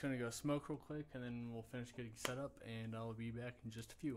just gonna go smoke real quick, and then we'll finish getting set up, and I'll be back in just a few.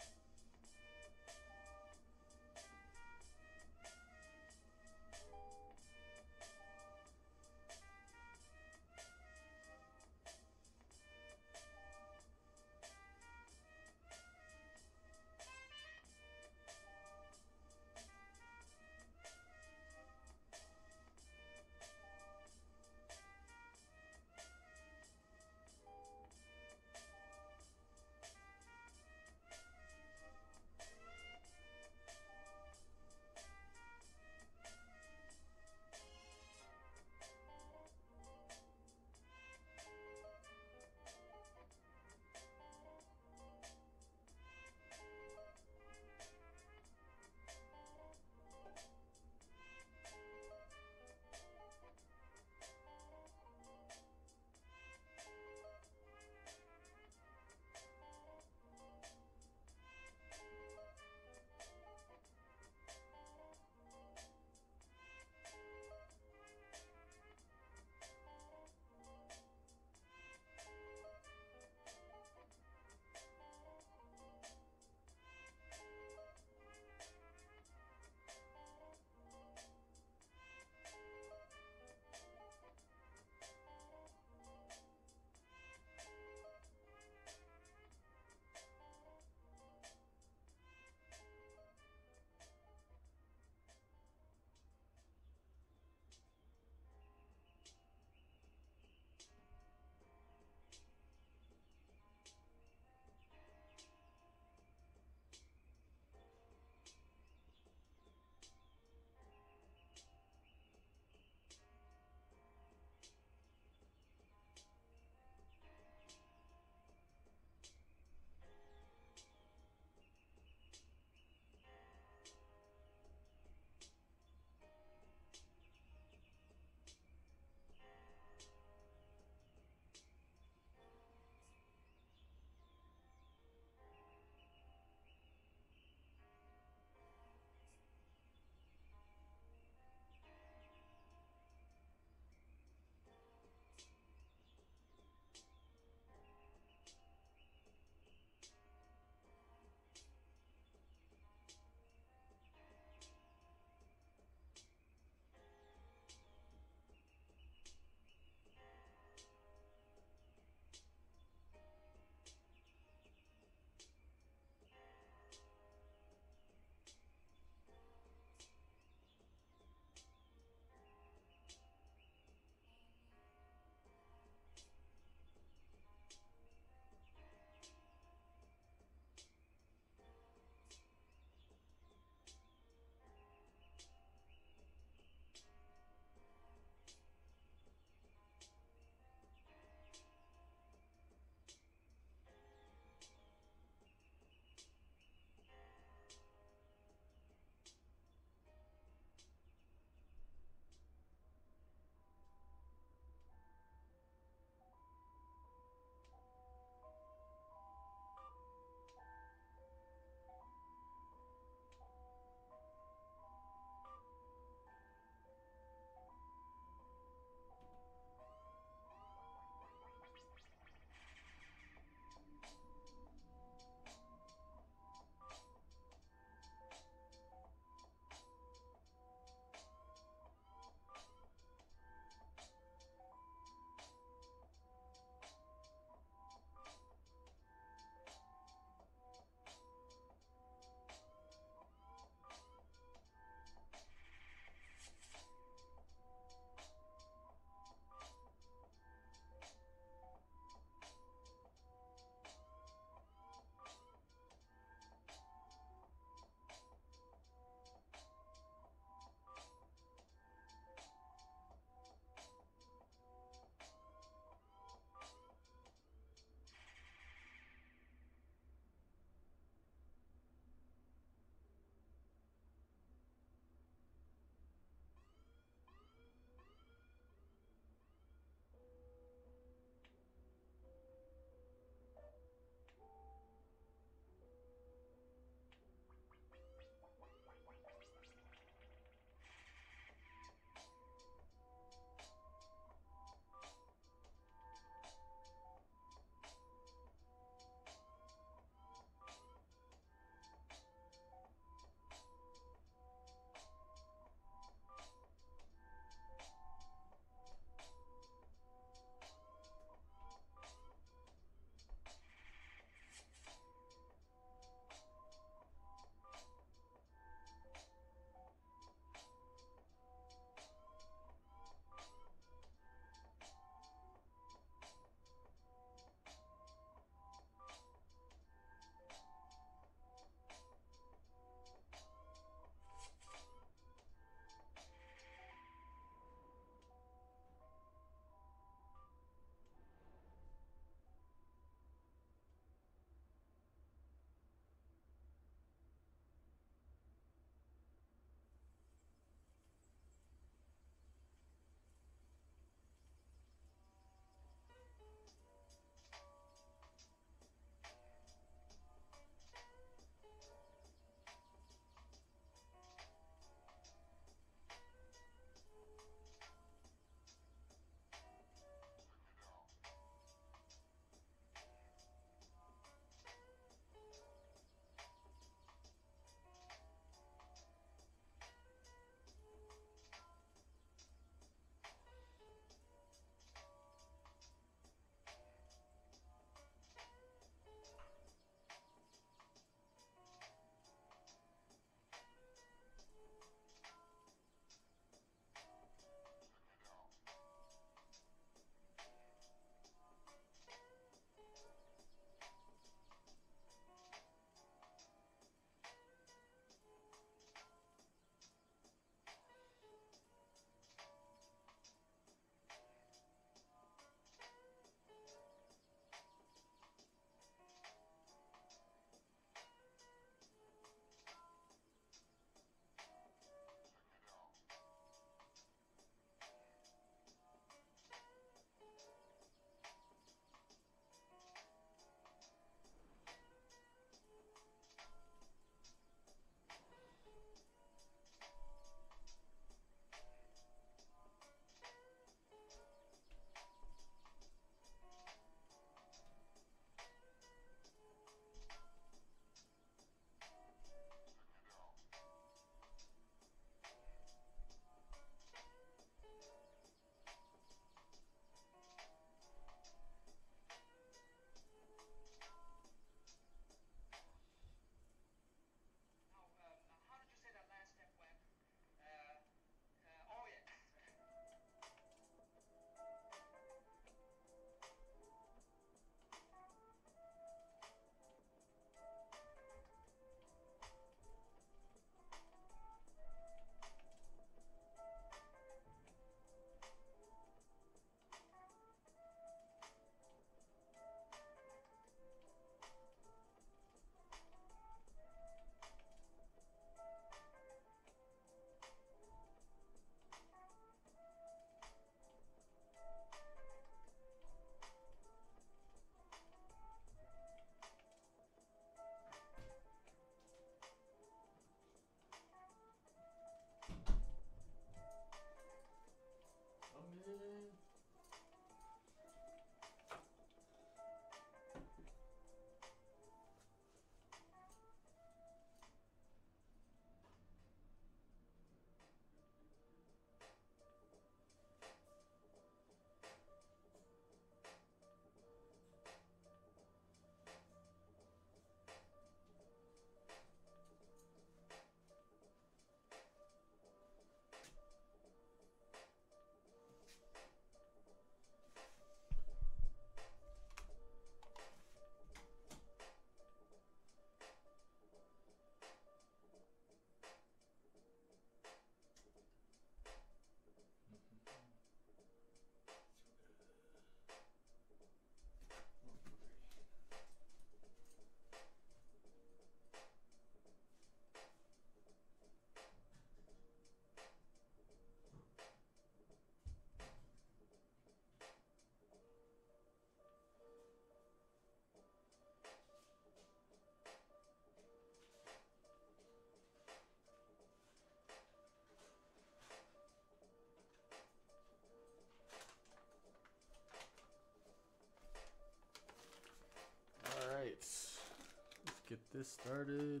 this started.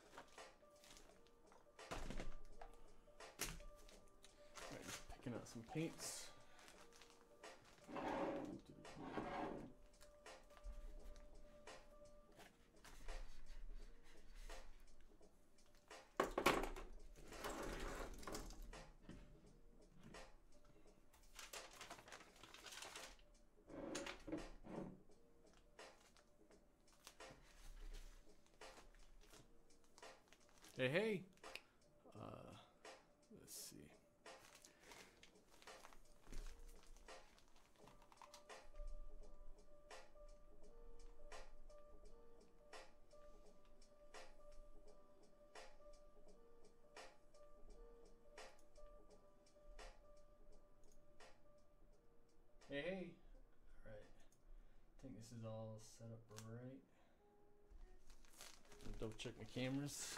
Alright, just picking out some paints. Hey, hey. Let's see. Hey, hey. All right. I think this is all set up right. Double check my cameras.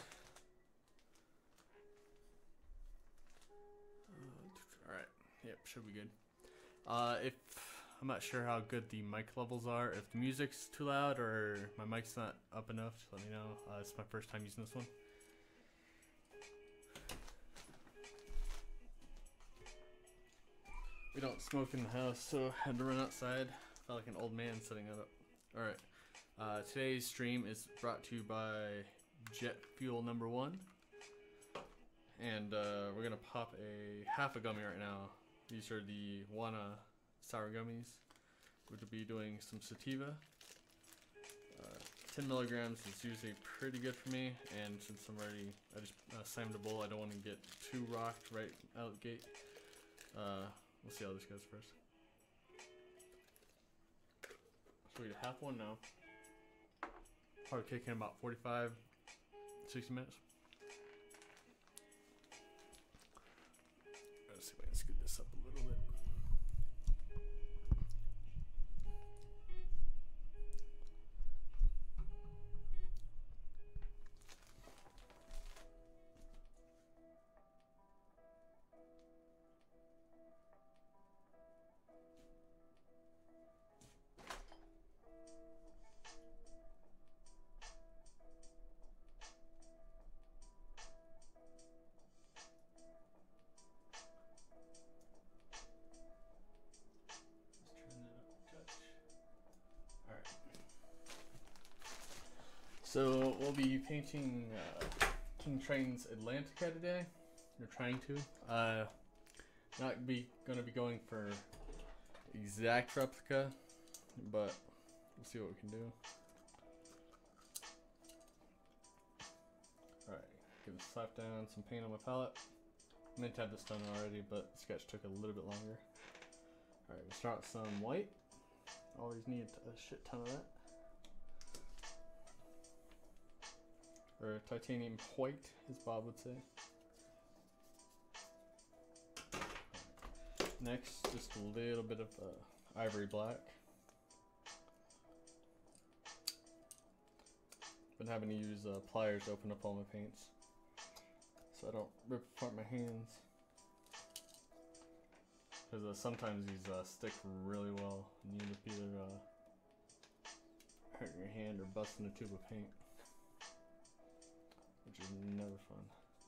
Alright, yep, should be good. If I'm not sure how good the mic levels are, if the music's too loud or my mic's not up enough, just let me know. It's my first time using this one. We don't smoke in the house, so I had to run outside. Felt like an old man setting it up. Alright, today's stream is brought to you by Jet Fuel #1. And we're gonna pop half a gummy right now. These are the Wana sour gummies. We're gonna be doing some sativa. 10 milligrams is usually pretty good for me, and since I just slammed a bowl, I don't want to get too rocked right out the gate. We'll see how this goes first. So we get half one now. Probably kick in about 45, 60 minutes. Let's see if I can scoot this up a little bit. So we'll be painting King Train's Atlantica today. We're trying to. Not gonna be going for exact replica, but we'll see what we can do. Alright, give it a slap down, some paint on my palette. I meant to have this done already, but the sketch took a little bit longer. Alright, we'll start with some white. Always need a shit ton of that. Or titanium white, as Bob would say. Next, just a little bit of ivory black. Been having to use pliers to open up all my paints, so I don't rip apart my hands. Because sometimes these stick really well, and you end up either hurting your hand or busting a tube of paint, which is never fun.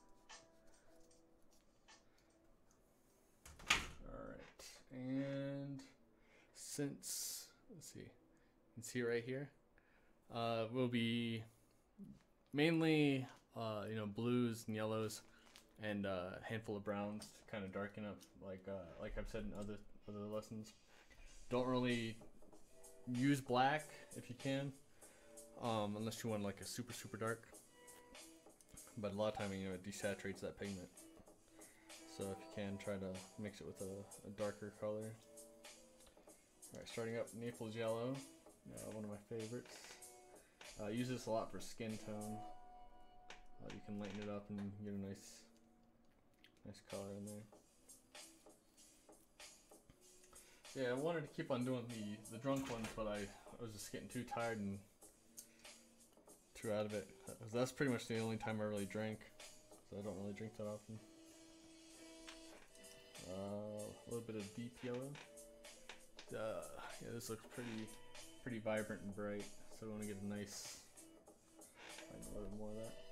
Alright, and since, let's see, you can see right here, we'll be mainly, blues and yellows, and a handful of browns to kind of darken up, like I've said in other lessons. Don't really use black if you can, unless you want like a super dark. But a lot of time, it desaturates that pigment. So if you can, try to mix it with a darker color. Alright, starting up Naples Yellow, one of my favorites. I use this a lot for skin tone. You can lighten it up and get a nice color in there. Yeah, I wanted to keep on doing the drunk ones, but I was just getting too tired and too out of it. That's pretty much the only time I really drank, so I don't really drink that often. A little bit of deep yellow. Yeah, this looks pretty vibrant and bright, so I want to get a nice Find a little bit more of that.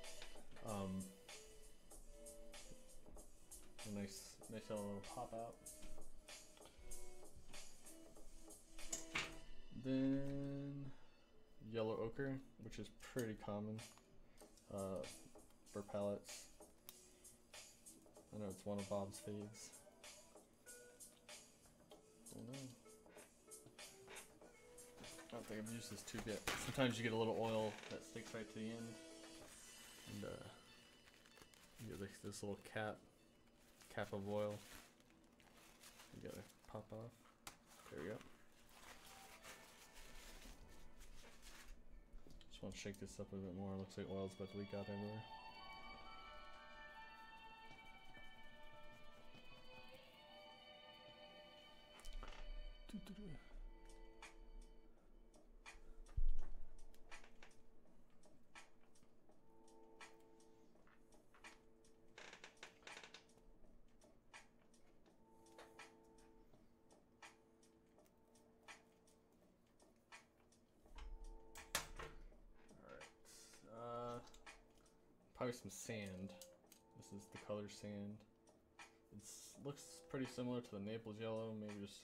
A nice little pop out. Then yellow ochre, which is pretty common for palettes. I know it's one of Bob's faves. Oh no. I don't think I've used this tube yet. Sometimes you get a little oil that sticks right to the end. And you get this little cap of oil. You gotta pop off. There we go. Just want to shake this up a bit more. Looks like oil's about to leak out everywhere. Probably some sand. This is the color sand. It looks pretty similar to the Naples yellow, maybe just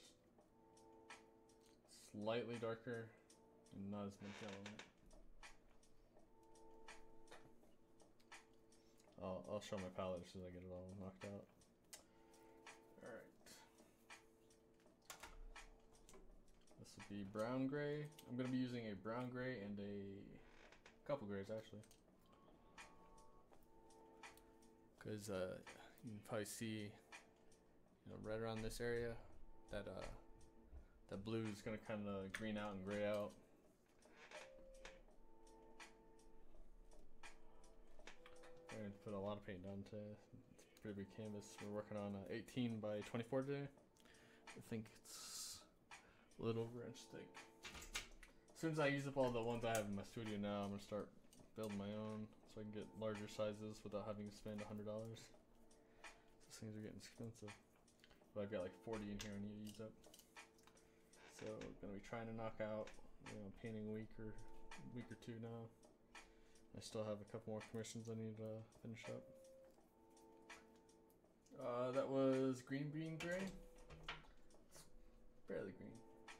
slightly darker and not as much yellow in it. I'll show my palette as soon as I get it all knocked out. Alright. This would be brown gray. I'm going to be using a brown gray and a couple grays actually. Because you can probably see, right around this area, that that blue is gonna kind of green out and gray out. I'm gonna put a lot of paint down today. It's a pretty big canvas. We're working on 18 by 24 today. I think it's a little over inch thick. As soon as I use up all the ones I have in my studio now, I'm gonna start building my own. So I can get larger sizes without having to spend $100. These things are getting expensive. But I've got like 40 in here I need to use up. So we're gonna be trying to knock out, painting a week or two now. I still have a couple more commissions I need to finish up. That was green gray. It's barely green.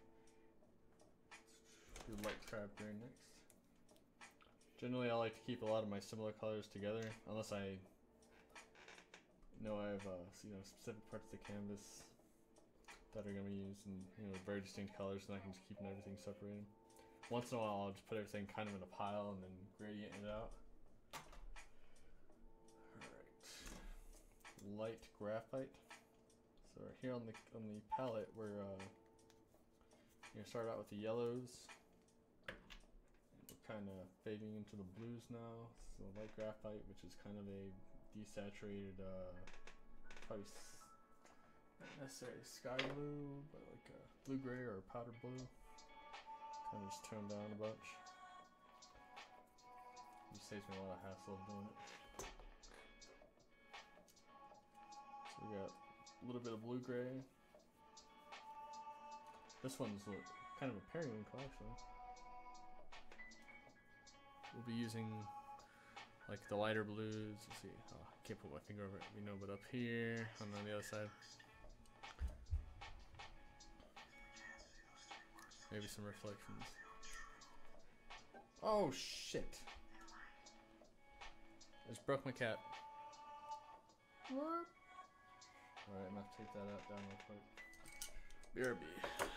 Let's do light crab gray next. Generally, I like to keep a lot of my similar colors together, unless I know I have specific parts of the canvas that are going to be used in very distinct colors, and I can just keep everything separated. Once in a while, I'll just put everything kind of in a pile and then gradient it out. All right, light graphite. So right here on the palette, we're gonna start out with the yellows. Kind of fading into the blues now. So light graphite, which is kind of a desaturated, probably not necessarily sky blue, but like a blue gray or a powder blue. Kind of just toned down a bunch. Just saves me a lot of hassle of doing it. So we got a little bit of blue gray. This one's kind of a periwinkle actually. We'll be using like the lighter blues. Let's see, I can't put my finger over it, but up here and on the other side, maybe some reflections. Oh shit! I just broke my cat. What? Alright, I'm gonna have to take that out down real quick. BRB.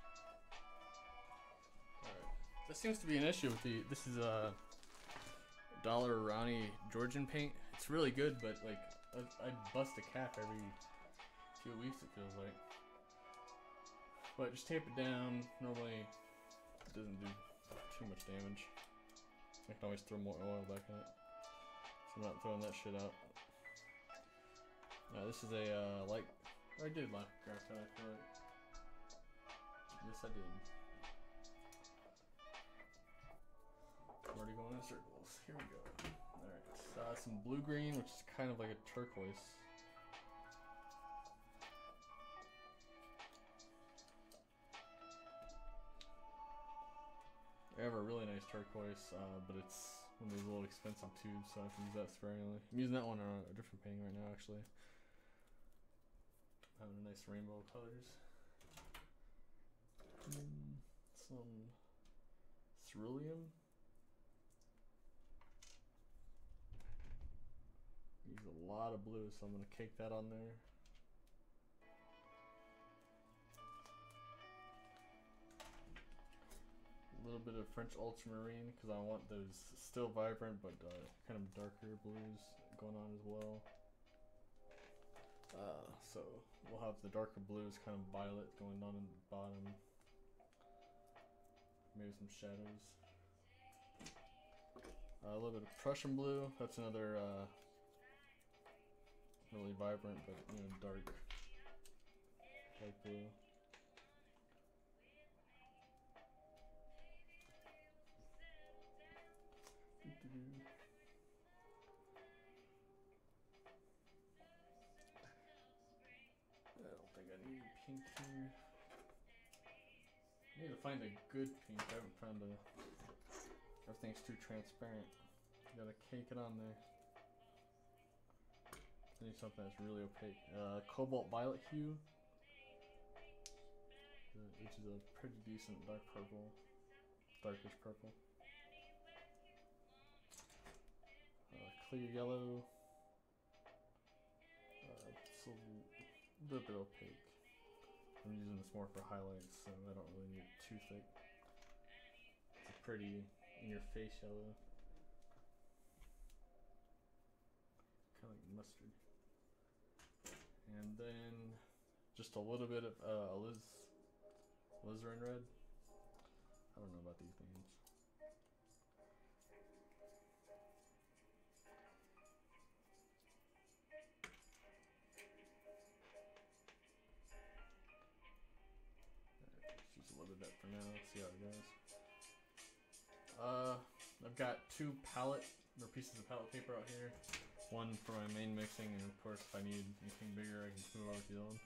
That seems to be an issue with this is Dollar Ronnie Georgian paint. It's really good, but like I bust a cap every few weeks, it feels like. But just tape it down. Normally it doesn't do too much damage. I can always throw more oil back in it, so I'm not throwing that shit out. This is a light. I did like graphite, I feel like. Yes, I did. I'm already going in circles. Here we go. Alright, some blue green, which is kind of like a turquoise. I have a really nice turquoise, but it's one of those little expensive tubes, so I have to use that sparingly. I'm using that one on a different painting right now, actually. Having a nice rainbow of colors. Some cerulean. Use a lot of blue, so I'm gonna cake that on there. A little bit of French ultramarine because I want those still vibrant but kind of darker blues going on as well. So we'll have the darker blues, kind of violet going on in the bottom. Maybe some shadows. A little bit of Prussian blue. That's another really vibrant but dark blue. I don't think I need pink here. I need to find a good pink. I haven't found a. Everything's too transparent. You gotta cake it on there. I need something that's really opaque. Cobalt violet hue, which is a pretty decent dark purple, darkish purple. Clear yellow. It's a little bit opaque. I'm using this more for highlights, so I don't really need it too thick. It's a pretty in-your-face yellow. Kind of like mustard. And then just a little bit of alizarin red. I don't know about these names. For now, let's see how it goes. I've got two pieces of palette paper out here. One for my main mixing, and of course, if I need anything bigger, I can move over to the other one.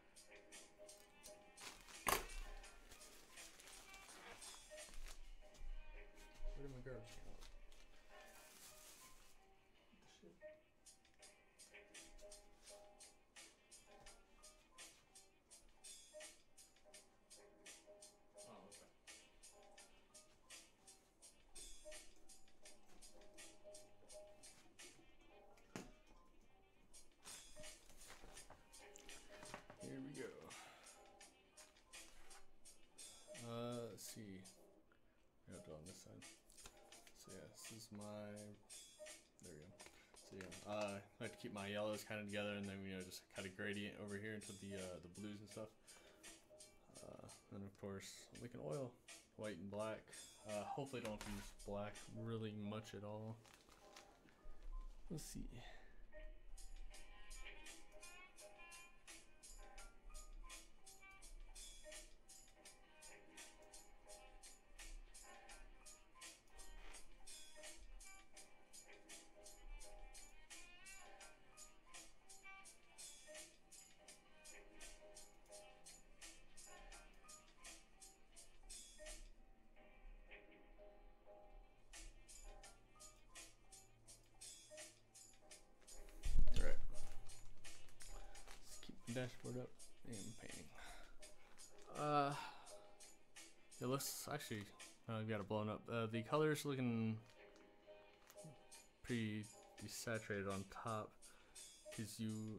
Where did my garbage go? Let's see. I got it on this side. So yeah, this is my. There we go. So yeah, I like to keep my yellows kind of together, and then just kind of gradient over here into the blues and stuff. And of course, Lincoln oil, white and black. Hopefully, don't use black really much at all. Let's see. Dashboard up and painting. It looks actually. I've got it blown up. The color's looking pretty desaturated on top because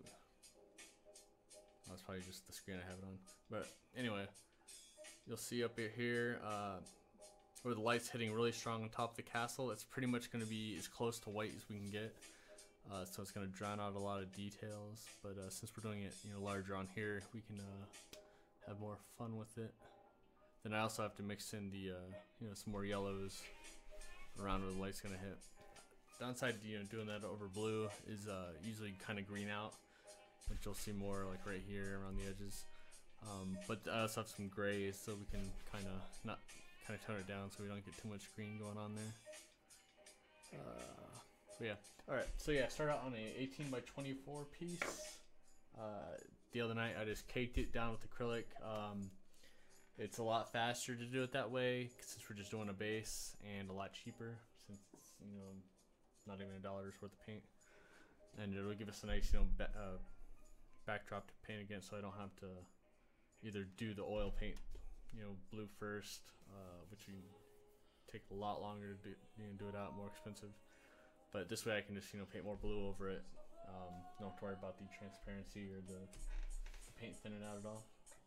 that's probably just the screen I have it on. But anyway, you'll see up here. where the light's hitting really strong on top of the castle, it's pretty much going to be as close to white as we can get. So it's going to drown out a lot of details. But since we're doing it, larger on here, we can have more fun with it. Then I also have to mix in the some more yellows around where the light's going to hit. Downside doing that over blue is usually kind of green out, which you'll see more like right here around the edges. But I also have some grays, so we can kind of tone it down so we don't get too much green going on there. But yeah, all right. So yeah, start out on a 18 by 24 piece. The other night I just caked it down with acrylic. It's a lot faster to do it that way since we're just doing a base, and a lot cheaper since it's not even $1 worth of paint, and it'll give us a nice backdrop to paint against, so I don't have to either do the oil paint blue first, which will take a lot longer to do it out, more expensive. But this way I can just paint more blue over it. Don't have to worry about the transparency or the paint thinning out at all.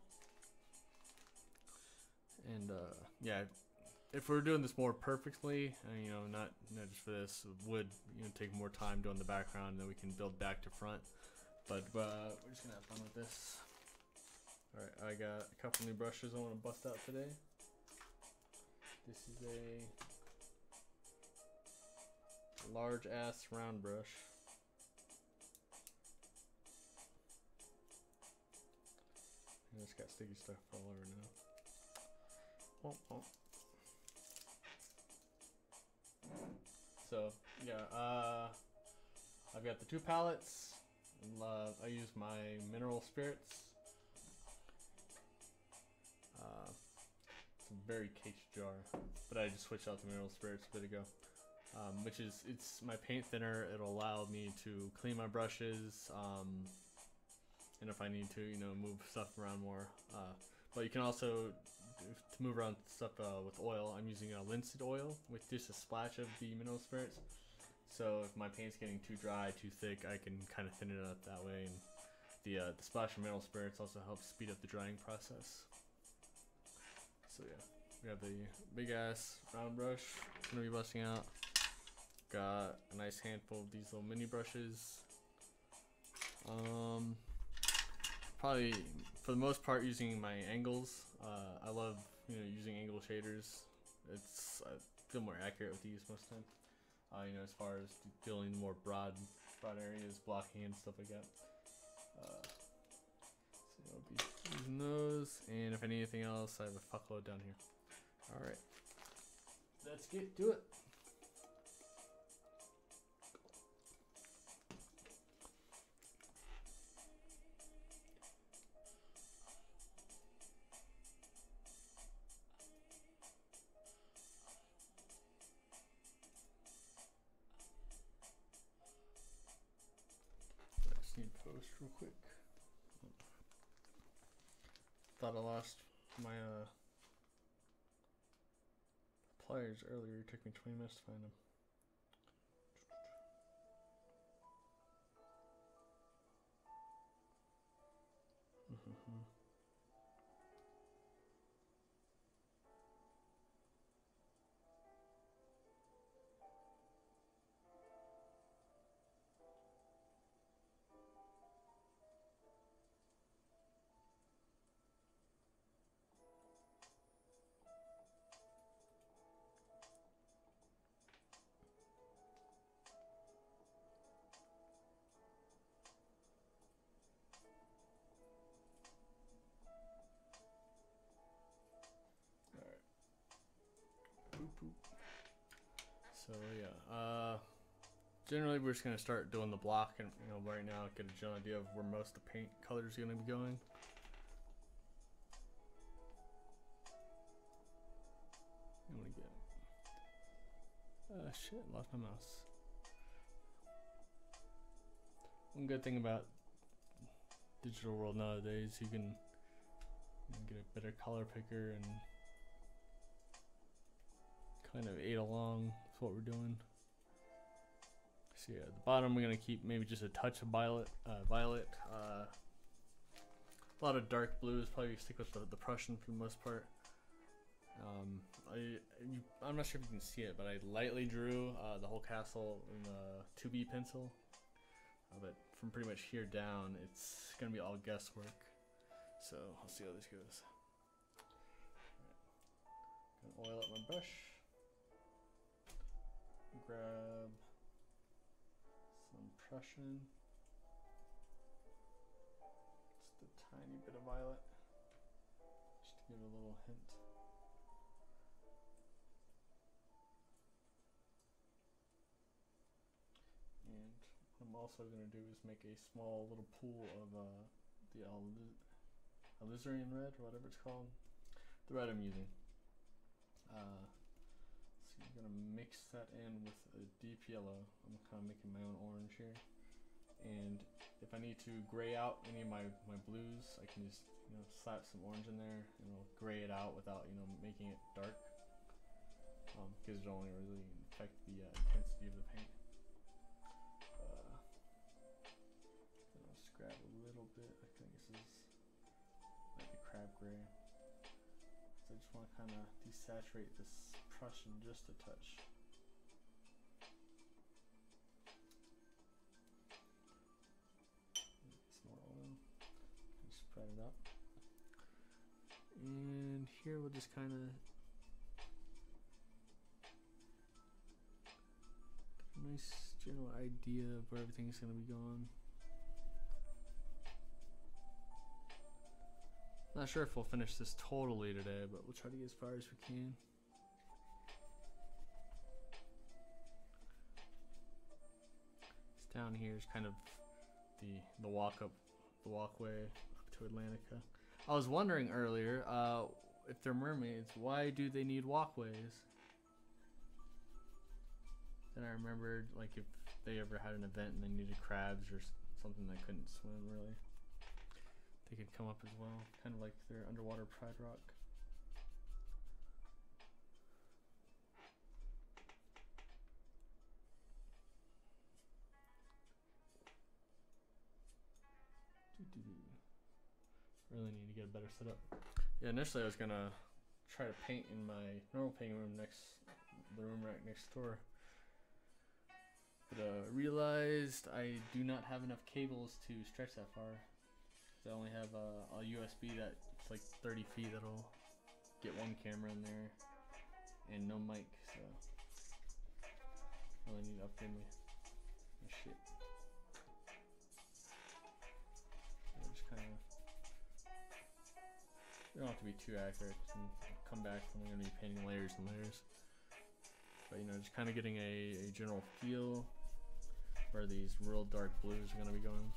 And yeah, if we're doing this more perfectly, not just for this, would take more time doing the background, and then we can build back to front. But we're just gonna have fun with this. All right, I got a couple new brushes I want to bust out today. This is a large ass round brush. And it's got sticky stuff all over now. Oh. So yeah, I've got the 2 palettes. I use my mineral spirits. It's a very caged jar, but I just switched out the mineral spirits a bit ago. Which is, it's my paint thinner. It'll allow me to clean my brushes, and if I need to, move stuff around more. But you can also, to move around stuff with oil, I'm using a linseed oil with just a splash of the mineral spirits. So if my paint's getting too dry, too thick, I can kind of thin it up that way. And the splash of mineral spirits also helps speed up the drying process. So yeah, we have the big ass round brush it's gonna be busting out. Got a nice handful of these little mini brushes. Probably for the most part using my angles. I love using angle shaders. It's I feel more accurate with these most of the time. As far as feeling more broad areas, blocking and stuff like that. So I'll be using those, and if I need anything else, I have a fuckload down here. All right, let's get to it. Post real quick. Thought I lost my pliers earlier. It took me 20 minutes to find them. So yeah, generally we're just gonna start doing the block, and right now get a general idea of where most of the paint colors are gonna be going. I'm gonna get shit, lost my mouse. One good thing about digital world nowadays, you can get a better color picker and kind of aid along with what we're doing. So yeah, at the bottom we're gonna keep maybe just a touch of violet. A lot of dark blues. Probably stick with the Prussian for the most part. I'm not sure if you can see it, but I lightly drew the whole castle in a 2B pencil. But from pretty much here down, it's gonna be all guesswork. So I'll see how this goes. Gonna oil up my brush. Grab some Prussian. Just a tiny bit of violet, just to give it a little hint. And what I'm also going to do is make a small little pool of the alizarin red, or whatever it's called, the red I'm using. So I'm going to mix that in with a deep yellow. I'm kind of making my own orange here. And if I need to gray out any of my blues, I can just slap some orange in there and it'll gray it out without making it dark, because it'll only really affect the intensity of the paint. Then I'll just grab a little bit. I think this is like the crab gray. So I just want to kind of desaturate this Prussian just a touch. Spread it up, and here we'll just kind of get a nice general idea of where everything's going to be going. Not sure if we'll finish this totally today, but we'll try to get as far as we can. This down here is kind of the walkway to Atlantica. I was wondering earlier, if they're mermaids, why do they need walkways? Then I remembered, like, if they ever had an event and they needed crabs or something that couldn't swim really, they could come up as well, kind of like their underwater pride rock. Really need to get a better setup. Yeah, initially I was gonna try to paint in my normal painting room the room right next door, but realized I do not have enough cables to stretch that far. I only have a USB that's like 30 feet that'll get one camera in there and no mic, so I really need to upgrade my shit. Just kind of. You don't have to be too accurate, and come back when we're going to be painting layers and layers. But just kind of getting a general feel where these real dark blues are going to be going.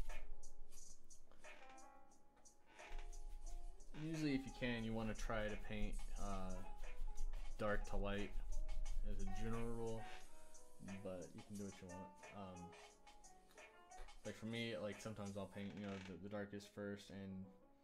Usually if you can, you want to try to paint dark to light as a general rule, but you can do what you want. Like for me, like sometimes I'll paint the darkest first and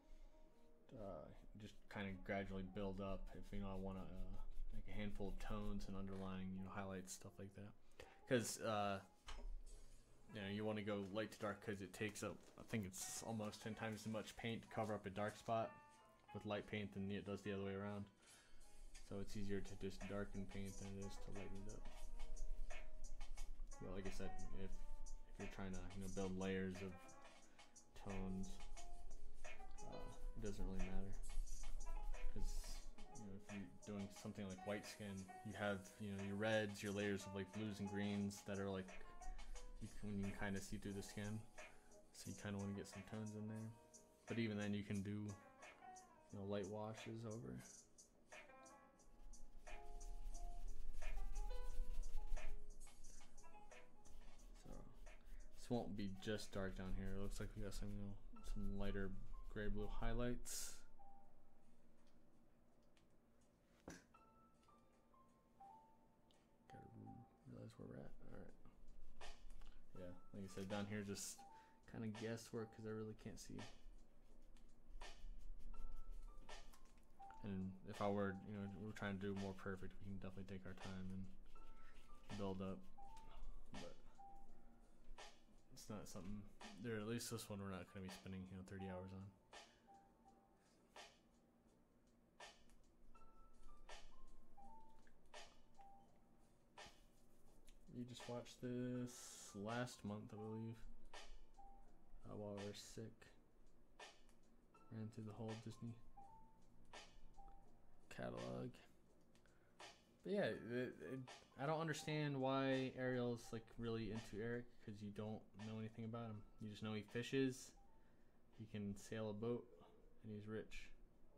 just kind of gradually build up if I want to make a handful of tones and underlying highlights, stuff like that, because you want to go light to dark because it takes up, I think it's almost 10 times as much paint to cover up a dark spot with light paint than it does the other way around. So it's easier to just darken paint than it is to lighten it up. But like I said, if you're trying to build layers of tones, it doesn't really matter, because if you're doing something like white skin, you have your reds, your layers of like blues and greens that are like you can kind of see through the skin, so you kind of want to get some tones in there. But even then, you can do light washes over. So this won't be just dark down here. It looks like we got some some lighter gray blue highlights. Gotta realize where we're at. Alright. Yeah, like I said, down here just kind of guesswork because I really can't see. And if I were, we're trying to do more perfect, we can definitely take our time and build up. But it's not something there. At least this one we're not going to be spending 30 hours on. just watched this last month, I believe, while we were sick. Ran through the whole Disney catalog. But yeah, I don't understand why Ariel's like really into Eric, because you don't know anything about him. You just know he fishes, he can sail a boat, and he's rich.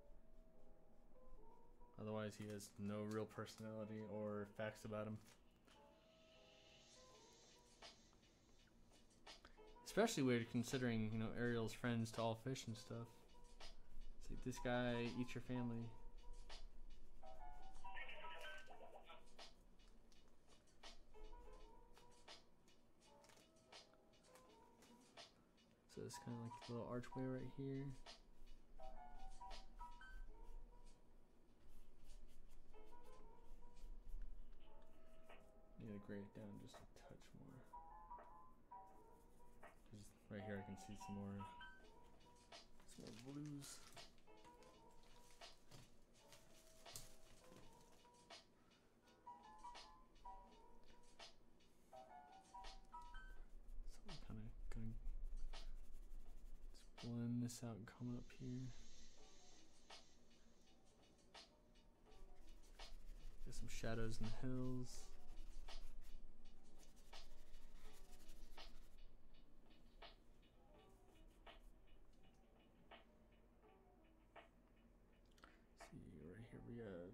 Otherwise, he has no real personality or facts about him. Especially weird considering, you know, Ariel's friends to all fish and stuff. It's like, this guy eats your family. So it's kind of like a little archway right here. Need to grade it down just a touch more. Just right here I can see some more blues. So I'm kind of gonna just blend this out and come up here. Get some shadows in the hills. Here we have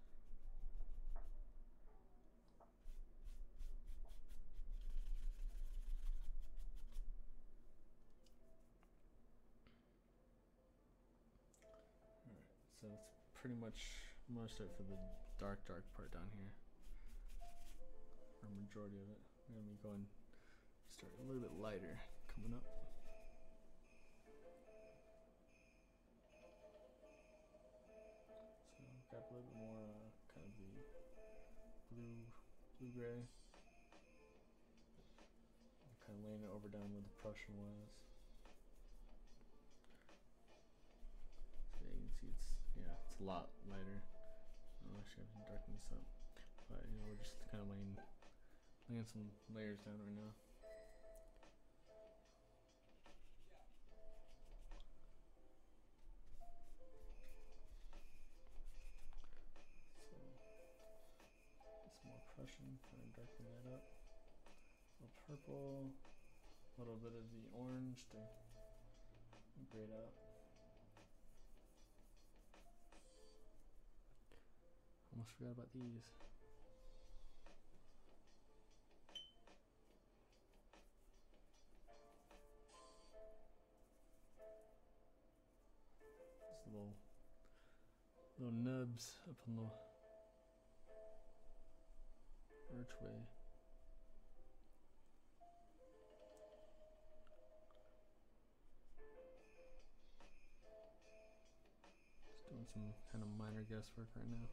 so it's pretty much, I'm gonna start for the dark part down here, or majority of it. We're gonna be going, start a little bit lighter coming up. So got a little bit more kind of the blue gray. I'm kind of laying it over down where the Prussian was. So you can see it's a lot lighter. Oh, actually, I have to darken this up. But you know, we're just kind of laying some layers down right now. So get some more Prussian, kind of darken that up. A little purple, a little bit of the orange to grade out. Almost forgot about these. Just little nubs up on the archway. Just doing some kind of minor guesswork right now.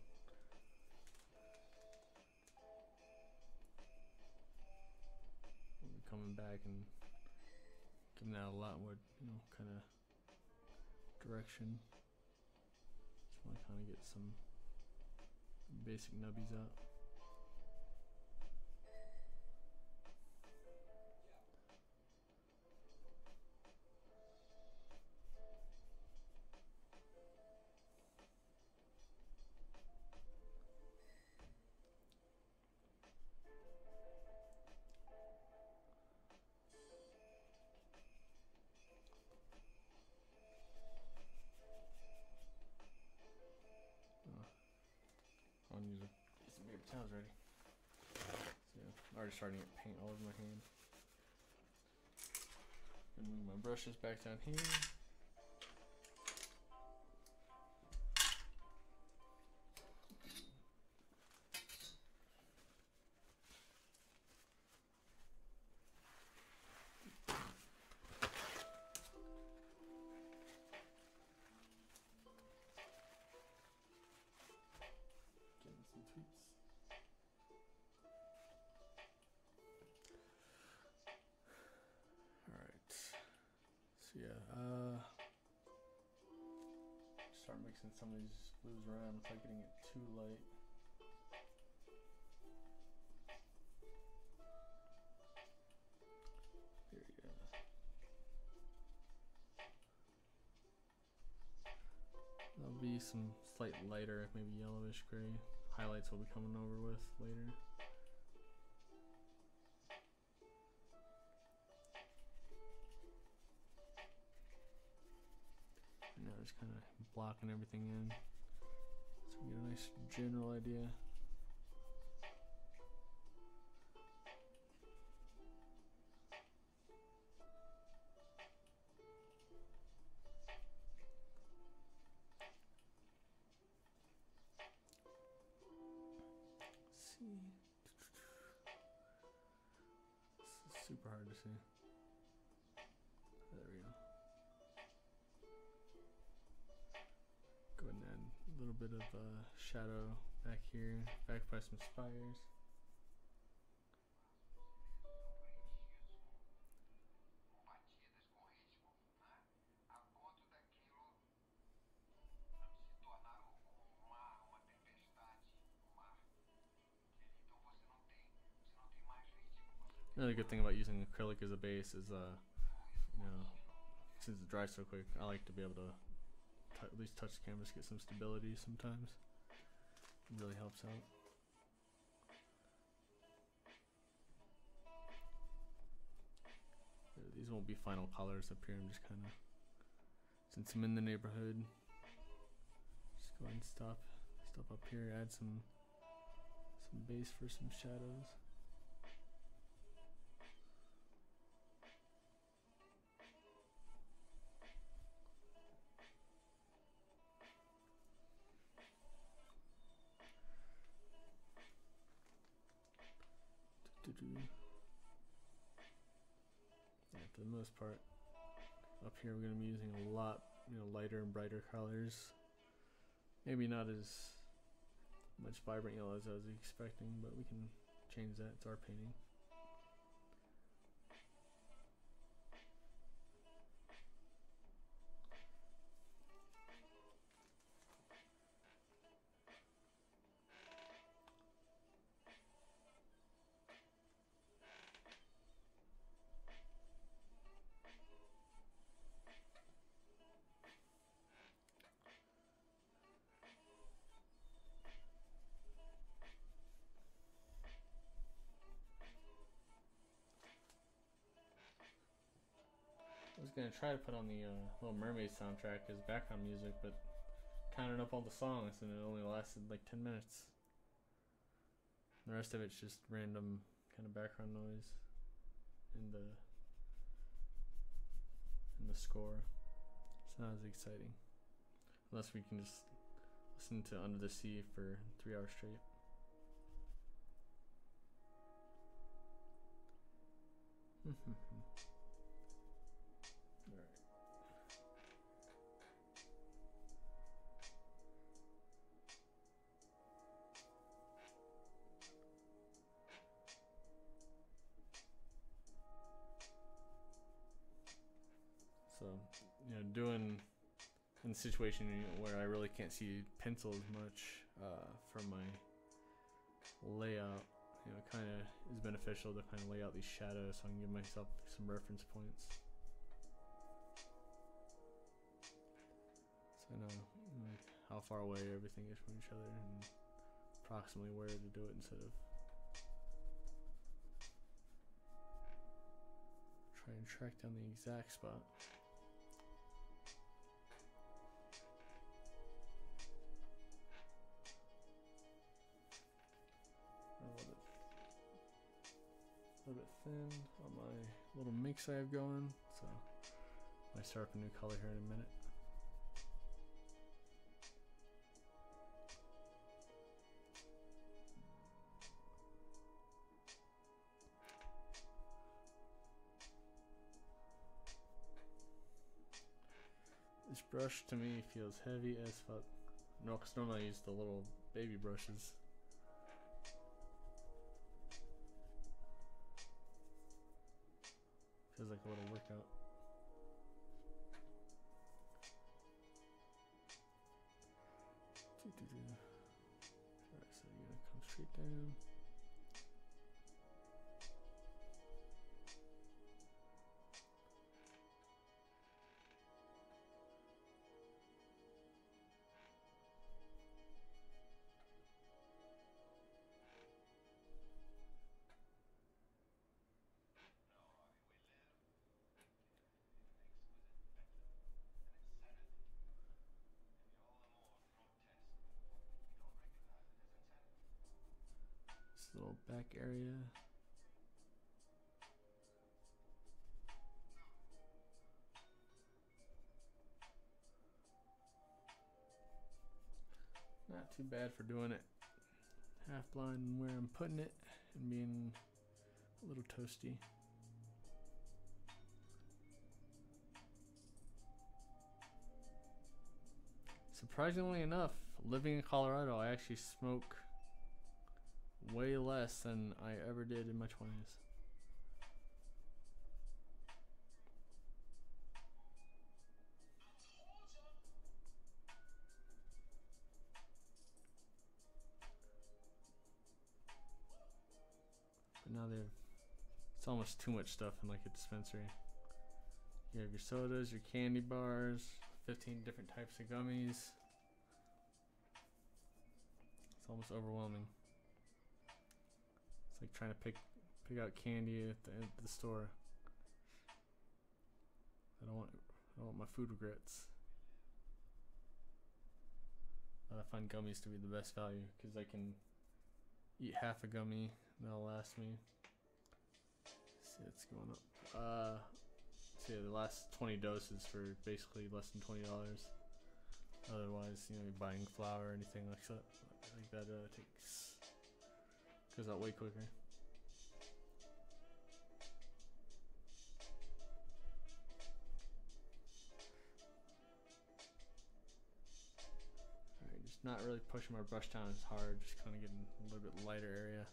Coming back and giving that a lot more, you know, kind of direction. Just want to kind of get some basic nubbies out. Get some paper towels ready. So yeah, I'm already starting to get paint all over my hand. Gonna move my brushes back down here. Start mixing some of these blues around without getting it too light. be some slight lighter, maybe yellowish gray highlights we'll be coming over with later. And now just kind of blocking everything in, so we get a nice general idea. This is super hard to see. There we go. Go ahead and add a little bit of shadow back here, back by some spires. Another good thing about using acrylic as a base is, you know, since it dries so quick, I like to be able to at least touch the canvas, get some stability sometimes. It really helps out. These won't be final colors up here. I'm just kind of, since I'm in the neighborhood, just go ahead and stop up here, add some base for some shadows. Yeah, for the most part, up here we're going to be using a lot, lighter and brighter colors. Maybe not as much vibrant yellow as I was expecting, but we can change that. It's our painting. I was gonna try to put on the Little Mermaid soundtrack as background music, but counted up all the songs and it only lasted like 10 minutes. The rest of it's just random kind of background noise in the score. It's not as exciting unless we can just listen to Under the Sea for 3 hours straight. So, doing in a situation where I really can't see pencil as much from my layout, it kind of is beneficial to kind of lay out these shadows so I can give myself some reference points. So I know how far away everything is from each other and approximately where to do it instead of try and track down the exact spot. A little bit thin on my little mix I have going, so I might start up a new color here in a minute. This brush to me feels heavy as fuck. No, because normally I use the little baby brushes. Feels like a little workout. Alright, so you're gonna come straight down. back area. Not too bad for doing it half blind where I'm putting it and being a little toasty. Surprisingly enough, living in Colorado, I actually smoke way less than I ever did in my 20s. But now it's almost too much stuff in like a dispensary. You have your sodas, your candy bars, 15 different types of gummies. It's almost overwhelming. It's like trying to pick out candy at the store. I don't want my food regrets. I find gummies to be the best value because I can eat half a gummy and that'll last me. See, it's going up. So yeah, the last 20 doses for basically less than $20. Otherwise, you know, you're buying flour or anything like that goes out way quicker. Alright, just not really pushing my brush down as hard, just kind of getting a little bit lighter area.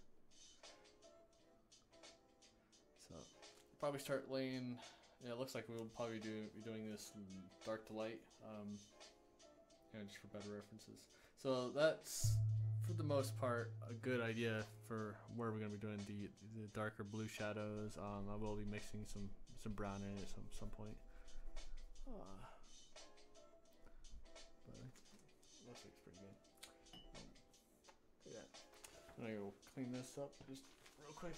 So, probably start laying. Yeah, it looks like we'll probably be doing this dark to light, just for better references. So that's, for the most part, a good idea for where we're going to be doing the darker blue shadows. I will be mixing some brown in at some point. But it looks like it's pretty good. Yeah. I'm going to go clean this up just real quick.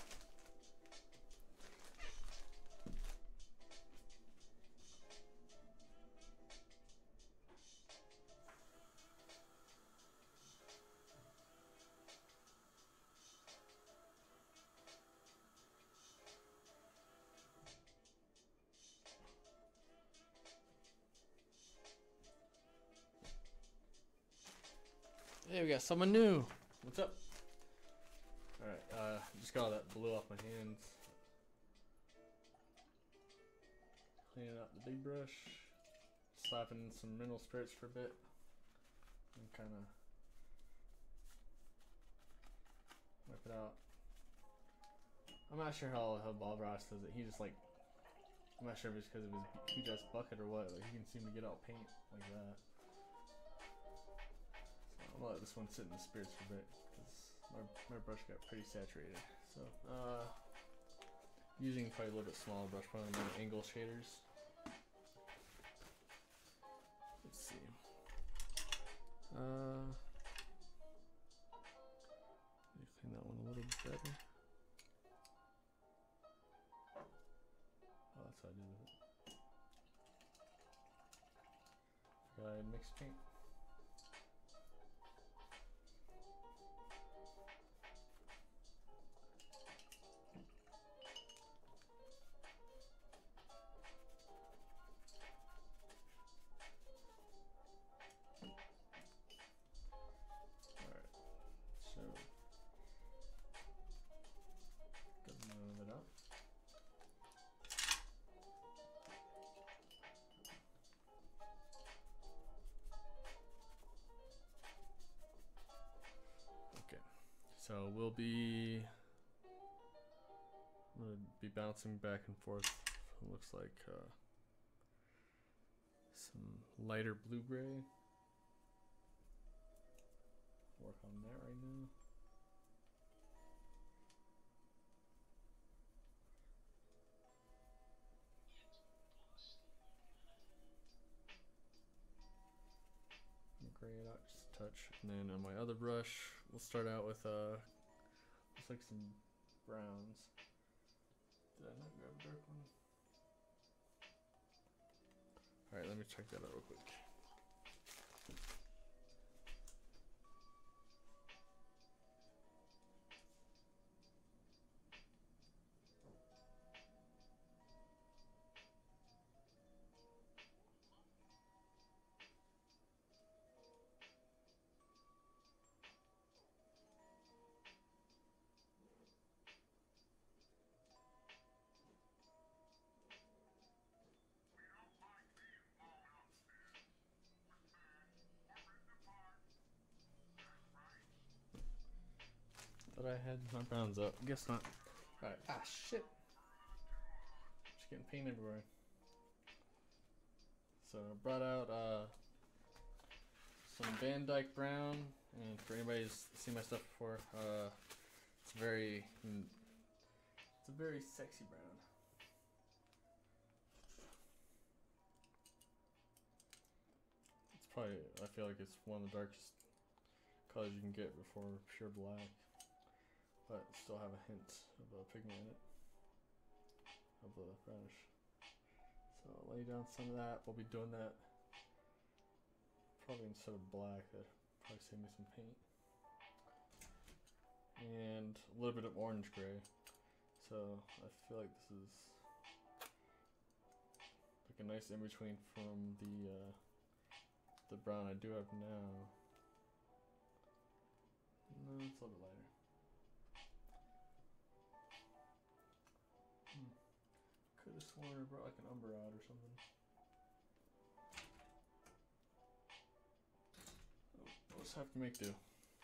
Hey, we got someone new. What's up? Alright, just got all that blue off my hands. Cleaning out the big brush. Slapping some mineral spirits for a bit. And kind of wipe it out. I'm not sure how Bob Ross does it. He just like, I'm not sure if it's because of his huge ass bucket or what. Like, he can seem to get out paint like that. I'll let this one sit in the spirits for a bit because my brush got pretty saturated. So, using probably a little bit smaller brush, probably my angle shaders. Let's see. Let me clean that one a little bit better. Oh, that's how I did it. Forgot I had mixed paint. So we'll be bouncing back and forth. It looks like some lighter blue gray. Work on that right now. Gray it out just a touch, and then on my other brush, we'll start out with looks like some browns. Did I not grab a dark one? All right, let me check that out real quick. Thought I had my browns up. Guess not. Alright. Ah, shit. Just getting paint everywhere. So I brought out some Van Dyke brown, and for anybody who's seen my stuff before, it's a very sexy brown. It's probably, I feel like it's one of the darkest colors you can get before pure black, but still have a hint of a pigment in it, of the brownish. So I'll lay down some of that. We'll be doing that probably instead of black. That probably save me some paint. And a little bit of orange gray. So I feel like this is like a nice in between from the brown I do have now. No, it's a little bit lighter. Could have sworn I brought like an umber out or something. Oh, we'll just have to make do.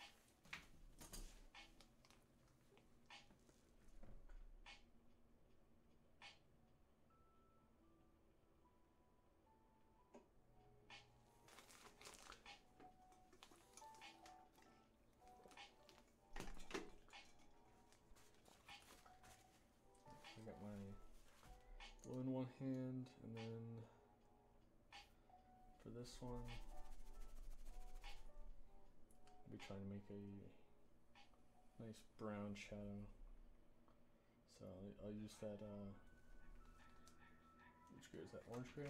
I got my blue in one hand, and then for this one, I'll be trying to make a nice brown shadow. So I'll use that, which gray is that, orange gray?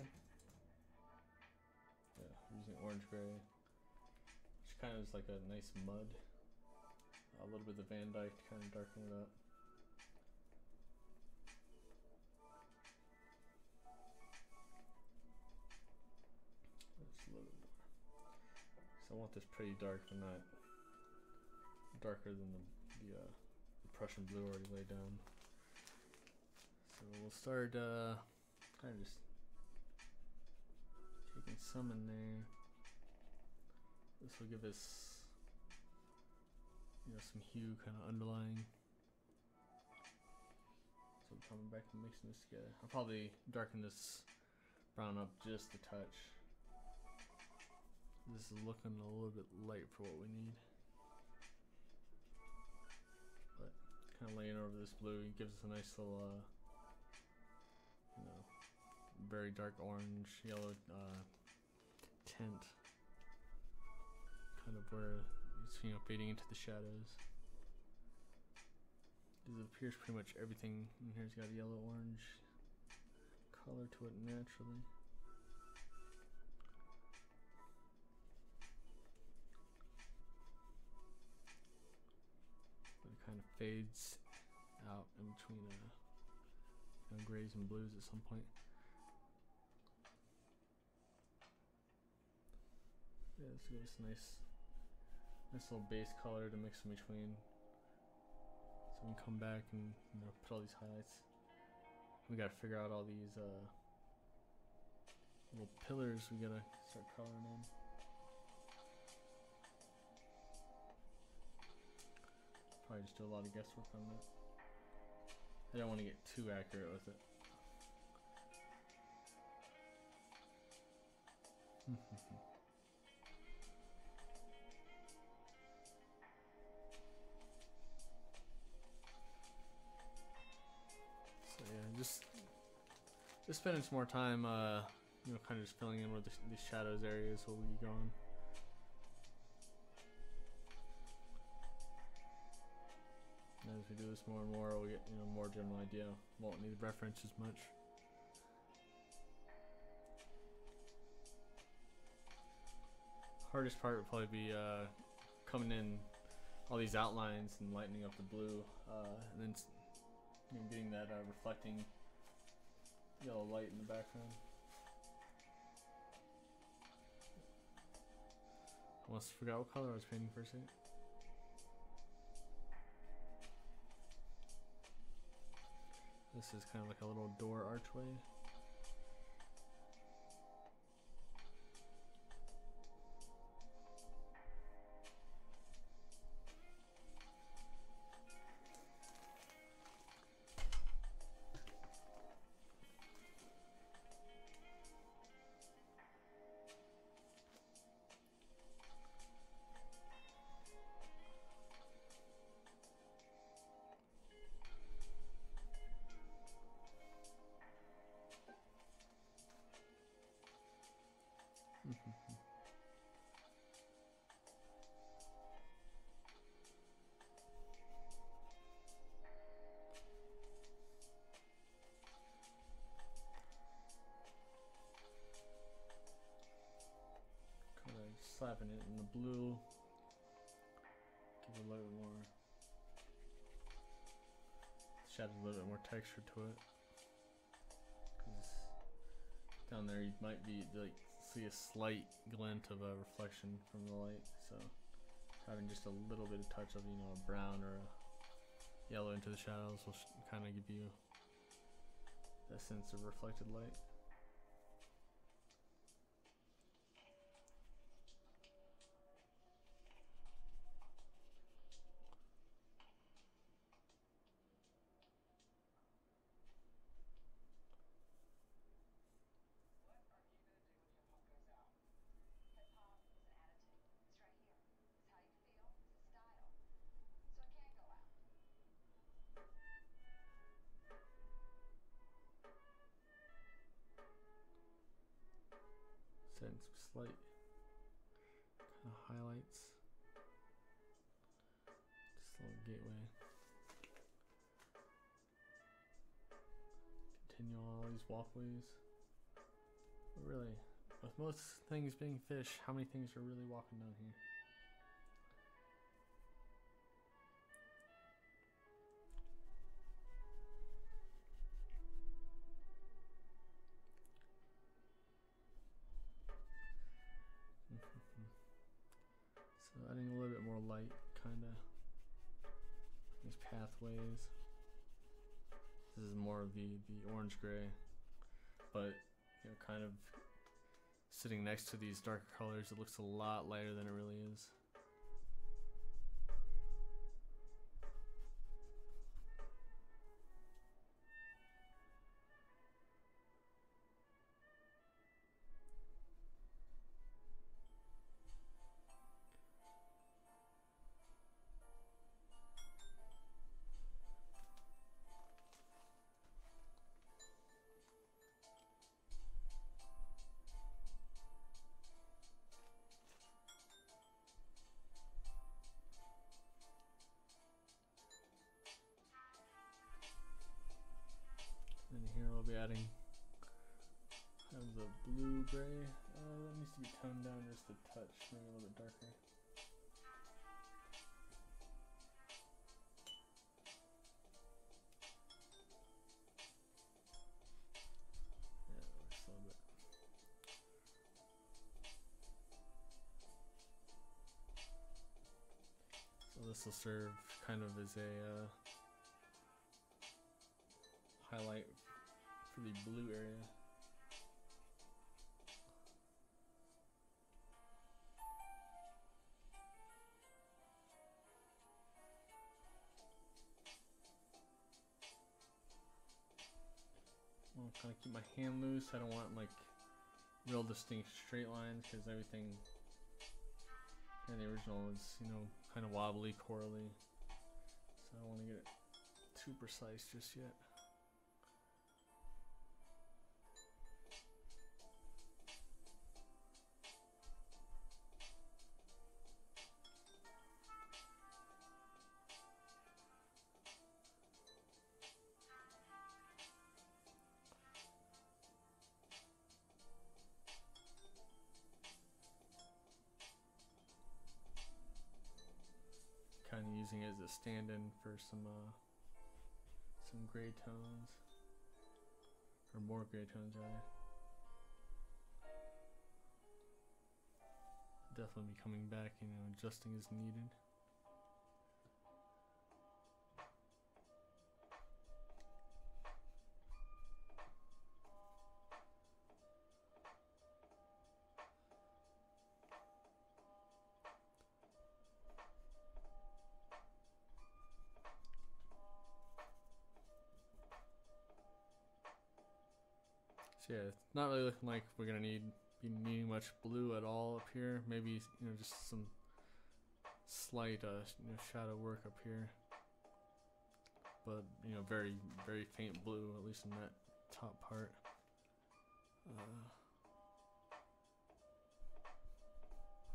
Yeah, I'm using orange gray, which kind of is like a nice mud. A little bit of Van Dyke to kind of darken it up. Just a little bit more. So I want this pretty dark, but not darker than the Prussian blue already laid down. So we'll start kind of just taking some in there. This will give us, you know, some hue kind of underlying. So I'm coming back and mixing this together. I'll probably darken this brown up just a touch. This is looking a little bit light for what we need. But kind of laying over this blue, it gives us a nice little, you know, very dark orange, yellow tint. Kind of where it's, you know, fading into the shadows. It appears pretty much everything in here's got a yellow orange color to it naturally. But it kind of fades out in between you know, grays and blues at some point. Yeah, this gives us a nice little base color to mix in between. So we can come back and, you know, put all these highlights. We gotta figure out all these little pillars we gotta start coloring in. Probably just do a lot of guesswork on that. I don't want to get too accurate with it. So yeah, just spending some more time, you know, kind of just filling in where these shadows areas will be going. And as we do this more and more, we'll get, you know, more general idea. Won't need to reference as much. Hardest part would probably be coming in all these outlines and lightening up the blue, and then, you know, getting that reflecting yellow light in the background. Almost forgot what color I was painting for a second. This is kind of like a little door archway. Kind of slapping it in the blue. Give it a little bit more shadow, a little bit more texture to it. Cause down there you might be like see a slight glint of a reflection from the light, so having just a little bit of touch of a brown or a yellow into the shadows will kind of give you that sense of reflected light. Setting some slight kind of highlights. Just a little gateway. Continue all these walkways. But really, with most things being fish, how many things are really walking down here? So adding a little bit more light, kind of these pathways. This is more of the orange gray, but kind of sitting next to these darker colors, it looks a lot lighter than it really is. And here we'll be adding kind of the blue gray. That needs to be toned down just a touch, maybe a little bit darker. Yeah, that works a little bit. So this will serve kind of as a highlight for the blue area. I'll kind of keep my hand loose. I don't want like real distinct straight lines because everything in the original is, kind of wobbly, corally. So I don't want to get it too precise just yet. Kind of using it as a stand-in for some gray tones, or more gray tones rather. Definitely be coming back, adjusting as needed. So yeah, it's not really looking like we're gonna be needing much blue at all up here. Maybe just some slight shadow work up here, but very very faint blue, at least in that top part.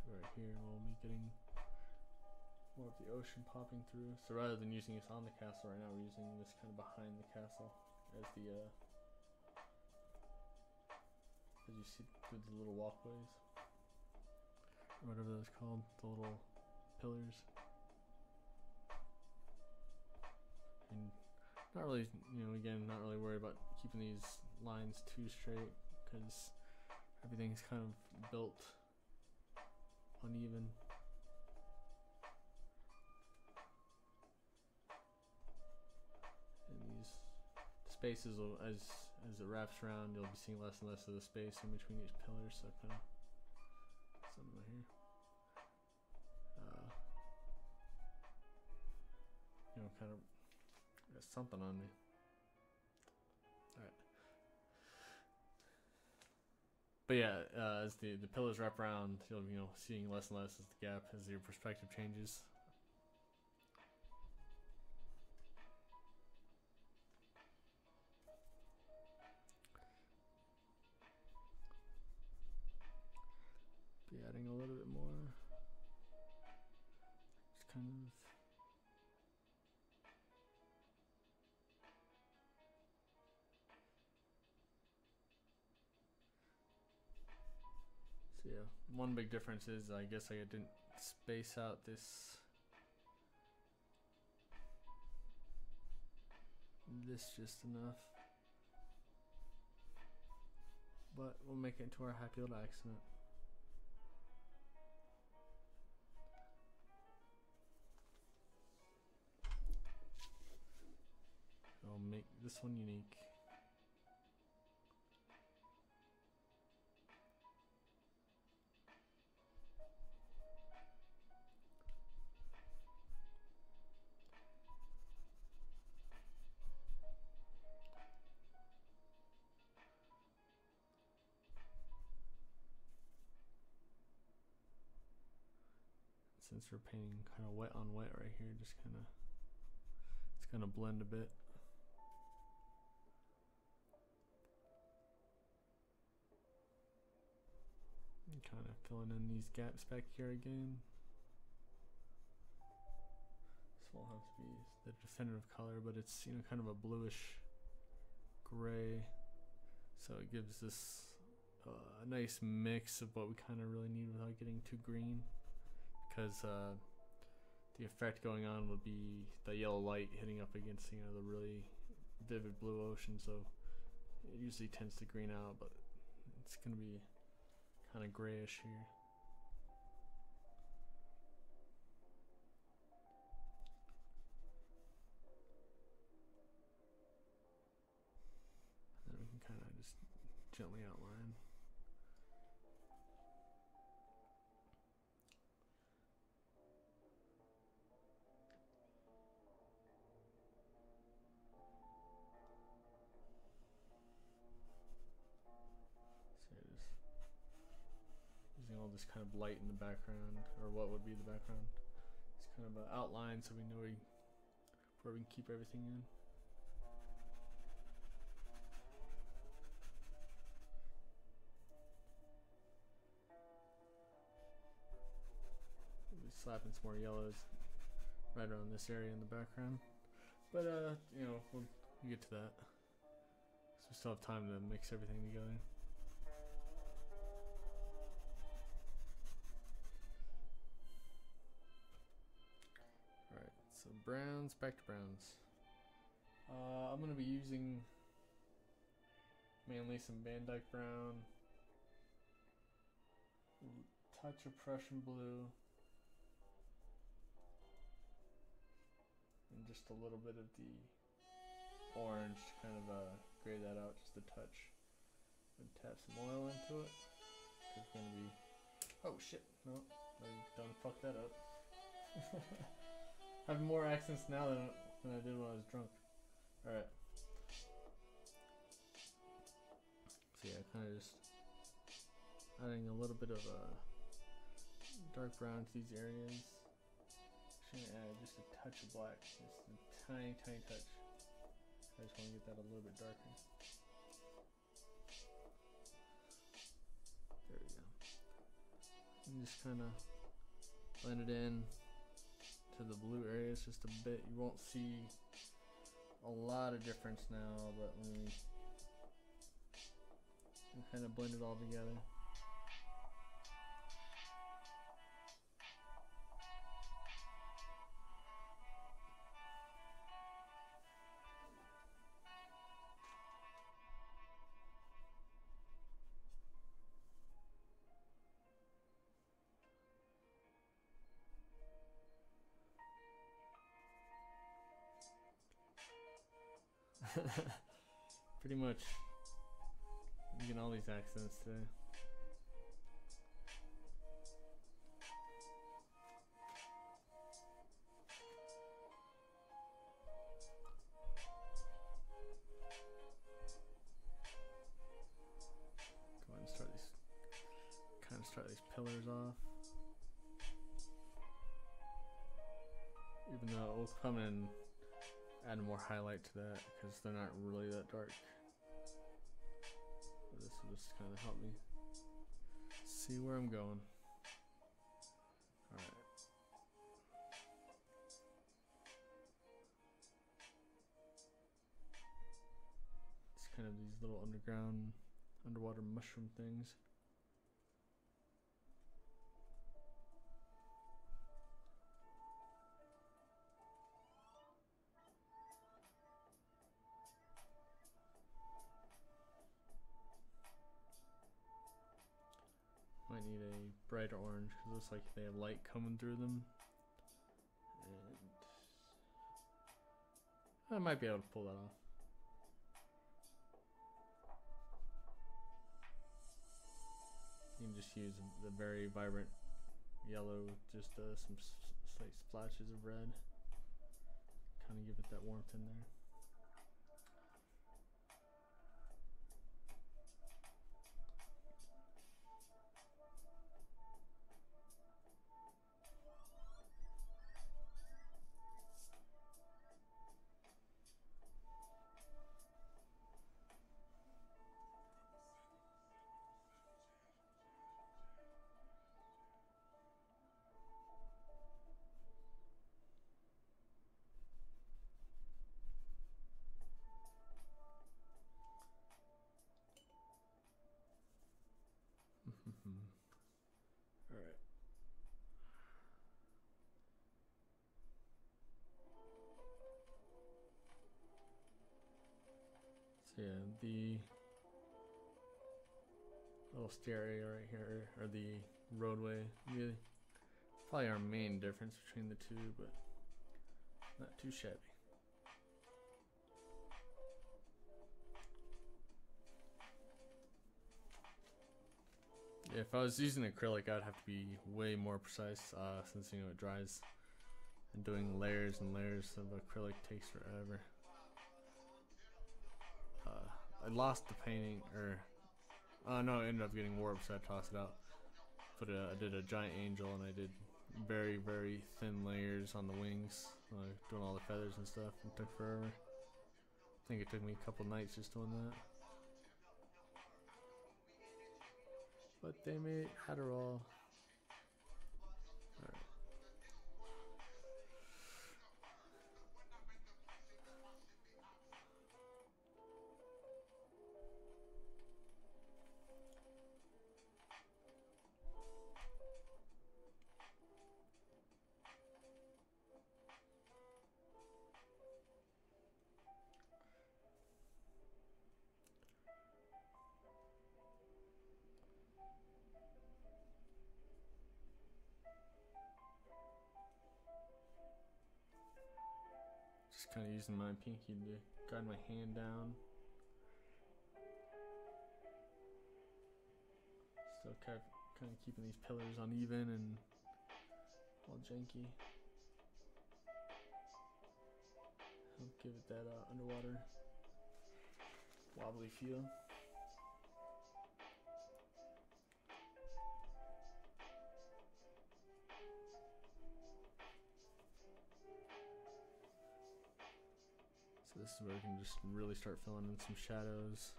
So right here we'll be getting more of the ocean popping through. So rather than using this on the castle right now, we're using this kind of behind the castle as the as you see through the little walkways, or whatever those called, the little pillars. And not really, you know, again, not really worried about keeping these lines too straight because everything's kind of built uneven. And these spaces will, as it wraps around, you'll be seeing less and less of the space in between each pillars. So kind of something right here. You know, kind of got something on me. All right. But yeah, as the pillars wrap around, you'll be, you know, seeing less and less as the gap, as your perspective changes. Be adding a little bit more. Just kind of. So yeah, one big difference is I guess I didn't space out this just enough, but we'll make it into our happy little accent. I'll make this one unique. Since we're painting kind of wet on wet right here, just kind of, it's gonna blend a bit. And kind of filling in these gaps back here again. This won't have to be the definitive color, but it's, you know, kind of a bluish gray, so it gives this a nice mix of what we kind of really need without getting too green. Because the effect going on would be the yellow light hitting up against, you know, the really vivid blue ocean, so it usually tends to green out, but it's gonna be kind of grayish here. And then we can kind of just gently outline. All this kind of light in the background, or what would be the background. It's kind of an outline so we know where we can keep everything in. We'll be slapping some more yellows right around this area in the background. But you know, we'll get to that. So we still have time to mix everything together. So browns, back to browns. I'm going to be using mainly some Van Dyke brown, touch of Prussian blue, and just a little bit of the orange to kind of gray that out just a touch. And tap some oil into it. It's going to be... Oh shit, no, I done fucked that up. I have more accents now than I did when I was drunk. Alright. So yeah, kind of just adding a little bit of dark brown to these areas. Actually, add just a touch of black, just a tiny, tiny touch. I just want to get that a little bit darker. There we go. And just kind of blend it in to the blue areas just a bit. You won't see a lot of difference now, but let me kind of blend it all together. Pretty much. I'm getting all these accents today. Go ahead and start these pillars off. Even though we'll come in and add more highlight to that because they're not really that dark. But this will just kind of help me see where I'm going. Alright. It's kind of these little underwater mushroom things. Might need a brighter orange because it looks like they have light coming through them. And I might be able to pull that off. You can just use the very vibrant yellow with just some slight splashes of red. Kind of give it that warmth in there. Alright. So yeah, the little stair area right here, or the roadway, really probably our main difference between the two, but not too shabby. Yeah, if I was using acrylic, I'd have to be way more precise, since it dries, and doing layers and layers of acrylic takes forever. I lost the painting, or no, I ended up getting warped, so I tossed it out. But I did a giant angel, and I did very, very thin layers on the wings, doing all the feathers and stuff. It took forever. I think it took me a couple nights just doing that. But they made Adderall. Alright. Just kind of using my pinky to guide my hand down. Still kind of keeping these pillars uneven and all janky. I'll give it that underwater wobbly feel. So this is where we can just really start filling in some shadows.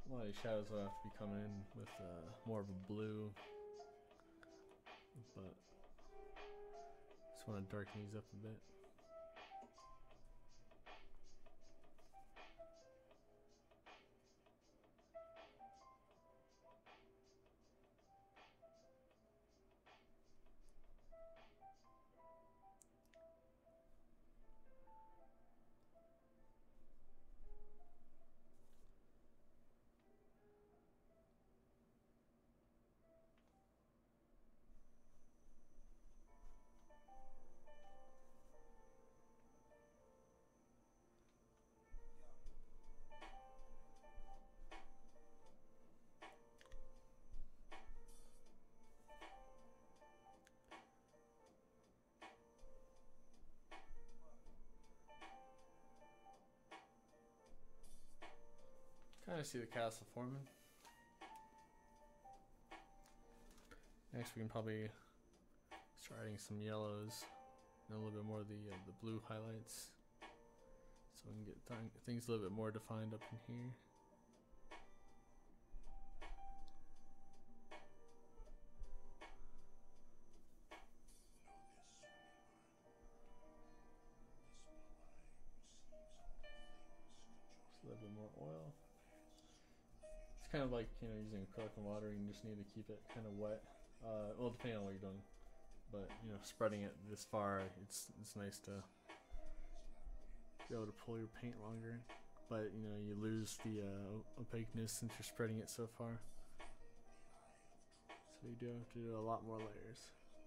A lot of these shadows will have to be coming in with more of a blue, but just want to darken these up a bit. Kind of see the castle forming. Next, we can probably start adding some yellows and a little bit more of the blue highlights, so we can get things a little bit more defined up in here. Just a little bit more oil. It's kind of like, you know, using acrylic and water. You just need to keep it kind of wet. Well, depending on what you're doing, but you know, spreading it this far, it's nice to be able to pull your paint longer. But you know, you lose the opaqueness since you're spreading it so far. So you do have to do a lot more layers.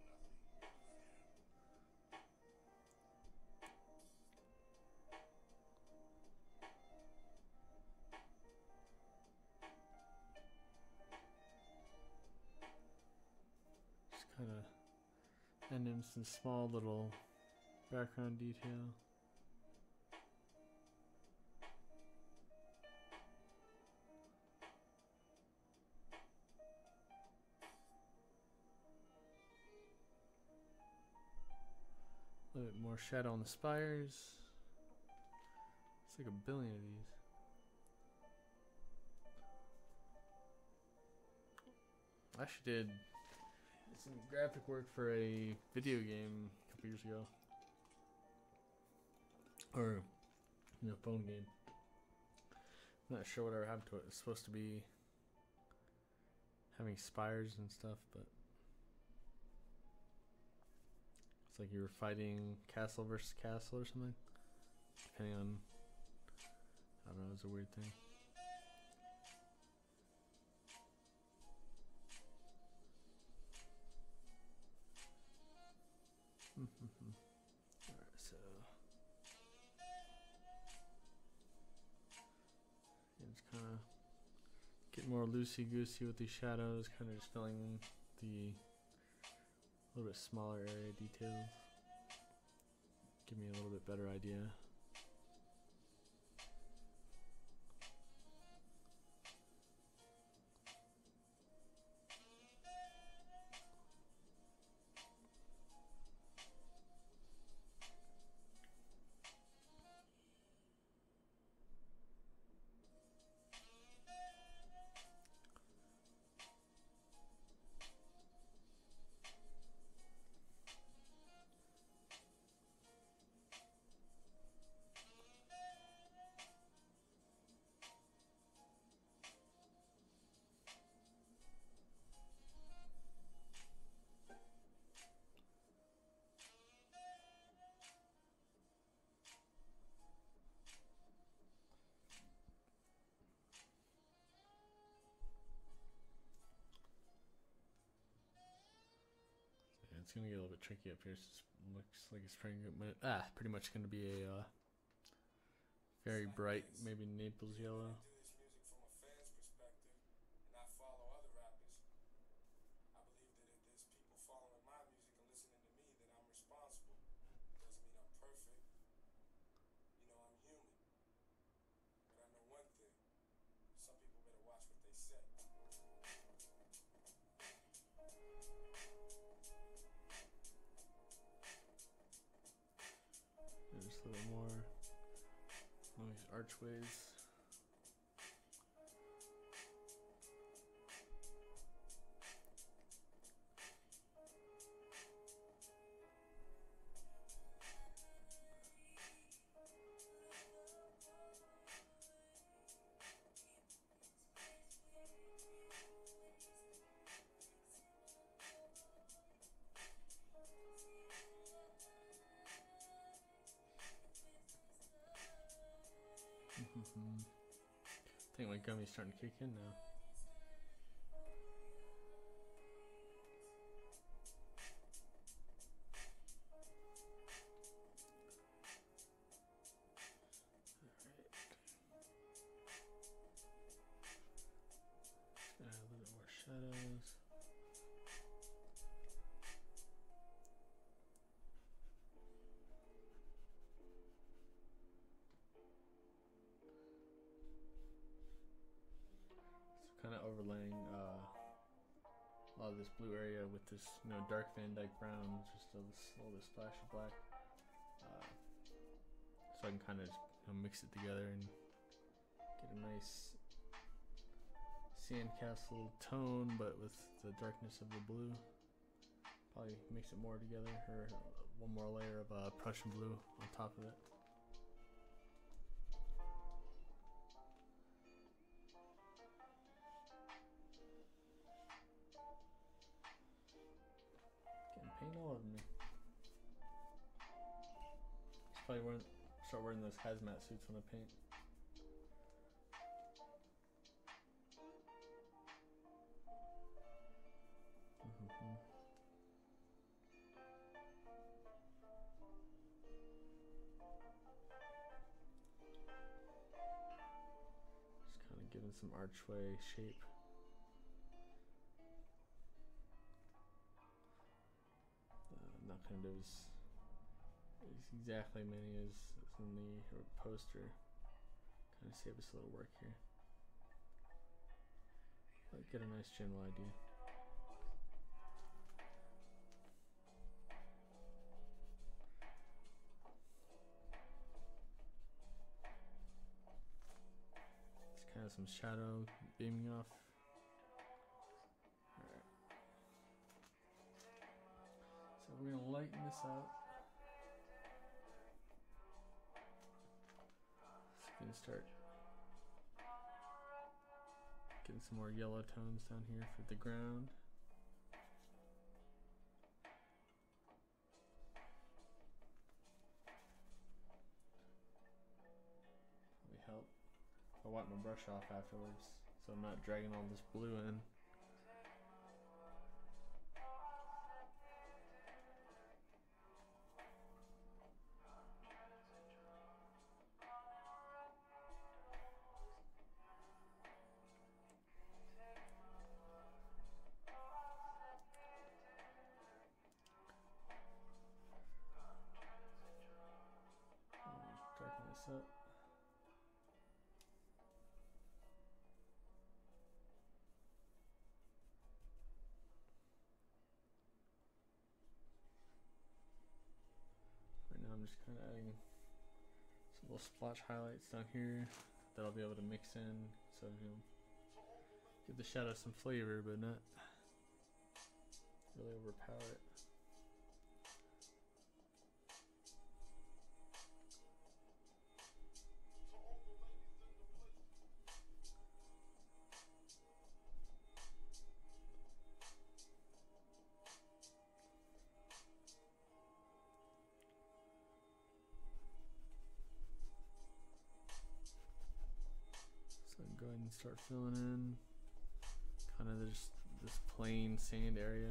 Kind of end in some small little background detail. A little bit more shadow on the spires. It's like a billion of these. I actually did some graphic work for a video game a couple years ago, or you know, phone game. I'm not sure whatever happened to it. It's supposed to be having spires and stuff, but it's like you were fighting castle versus castle or something, depending on, I don't know, it's a weird thing. Alright, so yeah, just kind of get more loosey-goosey with these shadows, kind of just filling in the little bit smaller area details. Give me a little bit better idea. It's gonna get a little bit tricky up here. It looks like it's pretty much gonna be a very bright, maybe Naples yellow. Just a little more along these archways. I think my gummy's starting to kick in now. Alright. Just gonna add a little bit more shadows. Kind of overlaying a lot of this blue area with this, dark Van Dyke brown, just a little bit splash of black, so I can kind of mix it together and get a nice sandcastle tone, but with the darkness of the blue. Probably mix it more together, or one more layer of Prussian blue on top of it. Paint all over me. Just probably start wearing those hazmat suits when I paint. Just kind of giving some archway shape. Not going to do as exactly many as in the poster. Kind of save us a little work here, but get a nice general idea. It's kind of some shadow beaming off. We're gonna lighten this up. So we can start getting some more yellow tones down here for the ground. Probably help. I wipe my brush off afterwards, so I'm not dragging all this blue in. Darken this up. Right now I'm just kind of adding some little splotch highlights down here that I'll be able to mix in, so give the shadow some flavor but not really overpower it. Go ahead and start filling in kind of just this plain sand area.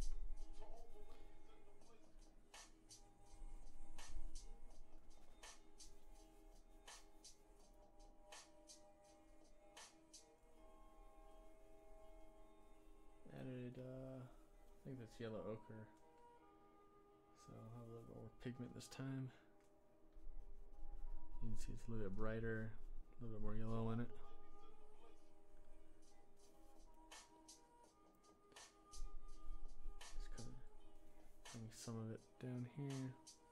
Added, I think that's yellow ochre, so I'll have a little bit more pigment this time. You can see it's a little bit brighter, a little bit more yellow in it. Some of it down here.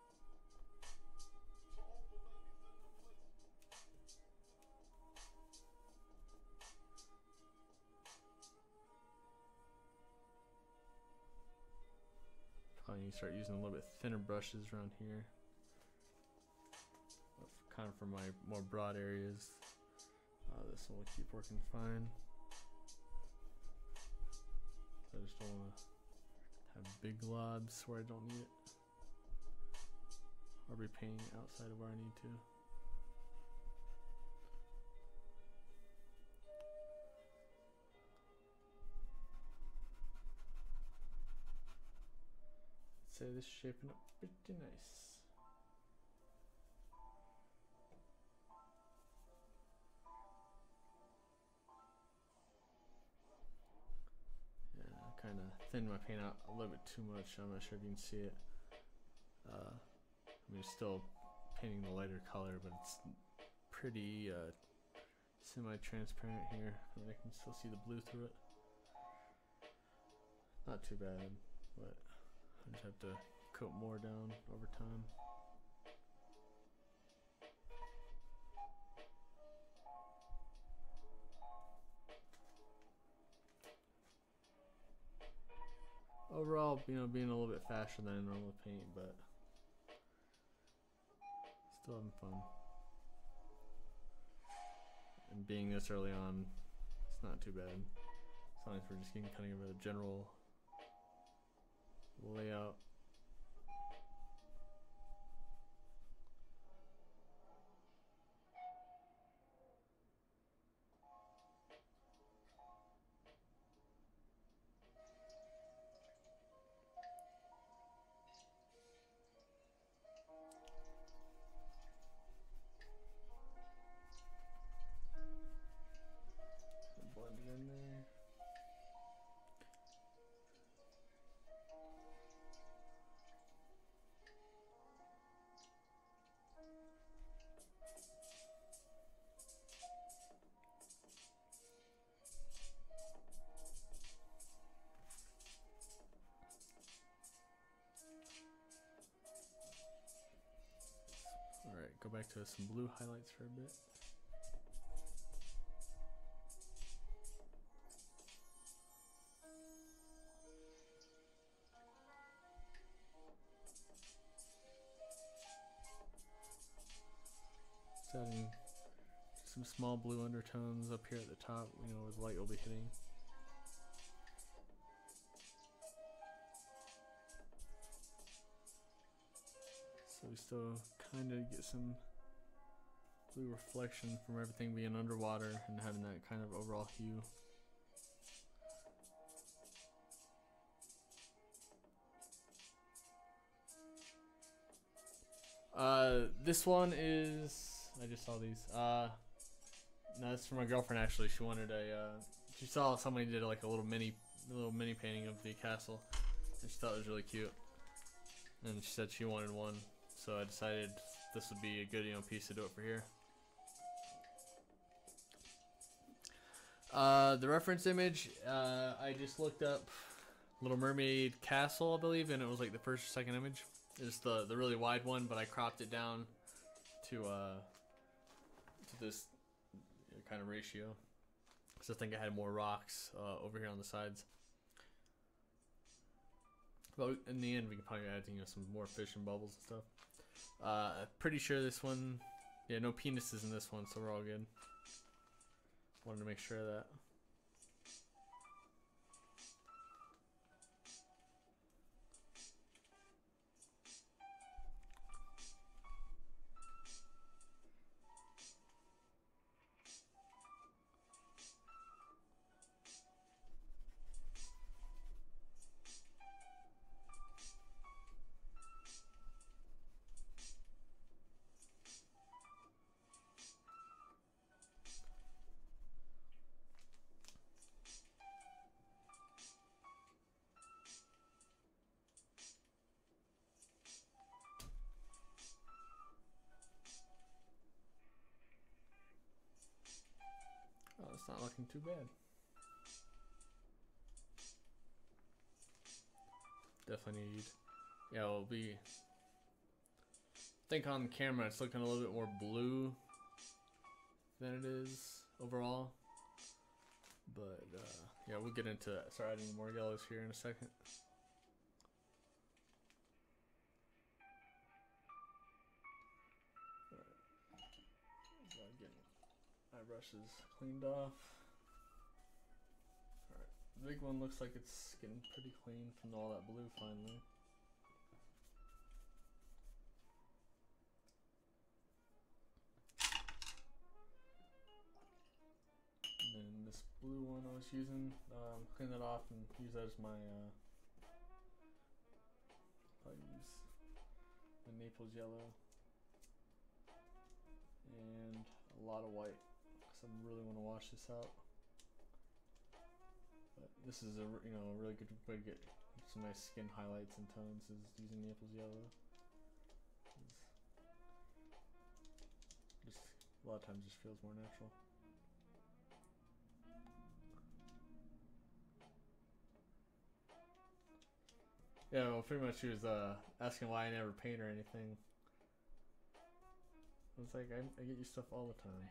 Probably need to start using a little bit thinner brushes around here, kind of for my more broad areas. This one will keep working fine. So I just don't want to have big globs where I don't need it, or be painting outside of where I need to. say this is shaping up pretty nice. Yeah, I kind of thinned my paint out a little bit too much. I'm not sure if you can see it. I mean, still painting the lighter color, but it's pretty semi-transparent here. I can still see the blue through it. Not too bad, but I just have to coat more down over time. Overall, you know, being a little bit faster than I normally paint, but still having fun. And being this early on, it's not too bad. As long as we're just getting kind of a general layout. Blend it in there. Alright, go back to some blue highlights for a bit. Just adding some small blue undertones up here at the top, you know, where the light will be hitting. So we still kind of get some blue reflection from everything being underwater and having that kind of overall hue. This one is, I just saw these. No, that's for my girlfriend actually. She wanted she saw somebody did like a little mini painting of the castle, and she thought it was really cute. And she said she wanted one. So I decided this would be a good, you know, piece to do it for here. The reference image, I just looked up Little Mermaid Castle, I believe, and it was like the first or second image. It's the really wide one, but I cropped it down to this kind of ratio, because I think I had more rocks over here on the sides. But in the end, we can probably add, you know, some more fish and bubbles and stuff. Pretty sure this one, yeah, no penises in this one, so we're all good. Wanted to make sure of that. Oh, it's not looking too bad. Definitely need, yeah, it'll be, I think on camera it's looking a little bit more blue than it is overall. But yeah, we'll get into that. Start adding more yellows here in a second. Alright, getting my brushes cleaned off. Alright, the big one looks like it's getting pretty clean from all that blue finally. And then this blue one I was using, clean that off and use that as my Naples yellow, and a lot of white because I really want to wash this out. But this is a really good way to get some nice skin highlights and tones is using Naples yellow. Just a lot of times just feels more natural. Yeah, well, pretty much she was asking why I never paint or anything. I was like, I get you stuff all the time.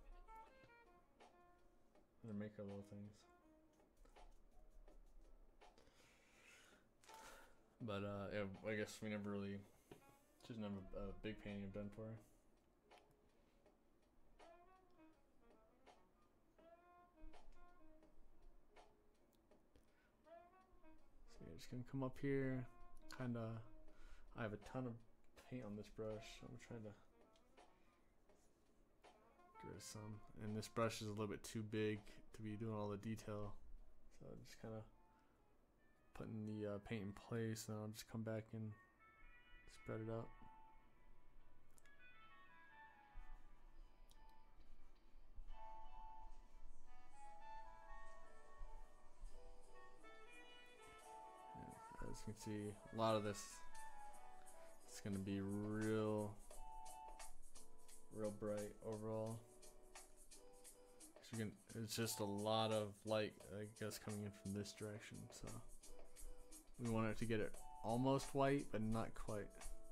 And make her little things. But yeah, I guess we never really, just never a big painting I've done for her. So yeah, just gonna come up here, kinda. I have a ton of paint on this brush. I'm trying to get rid of some, and this brush is a little bit too big to be doing all the detail. So I'm just kind of putting the paint in place, and I'll just come back and spread it out. And as you can see, a lot of this is going to be real bright overall. It's just a lot of light, I guess, coming in from this direction, so we want it to get it almost white, but not quite.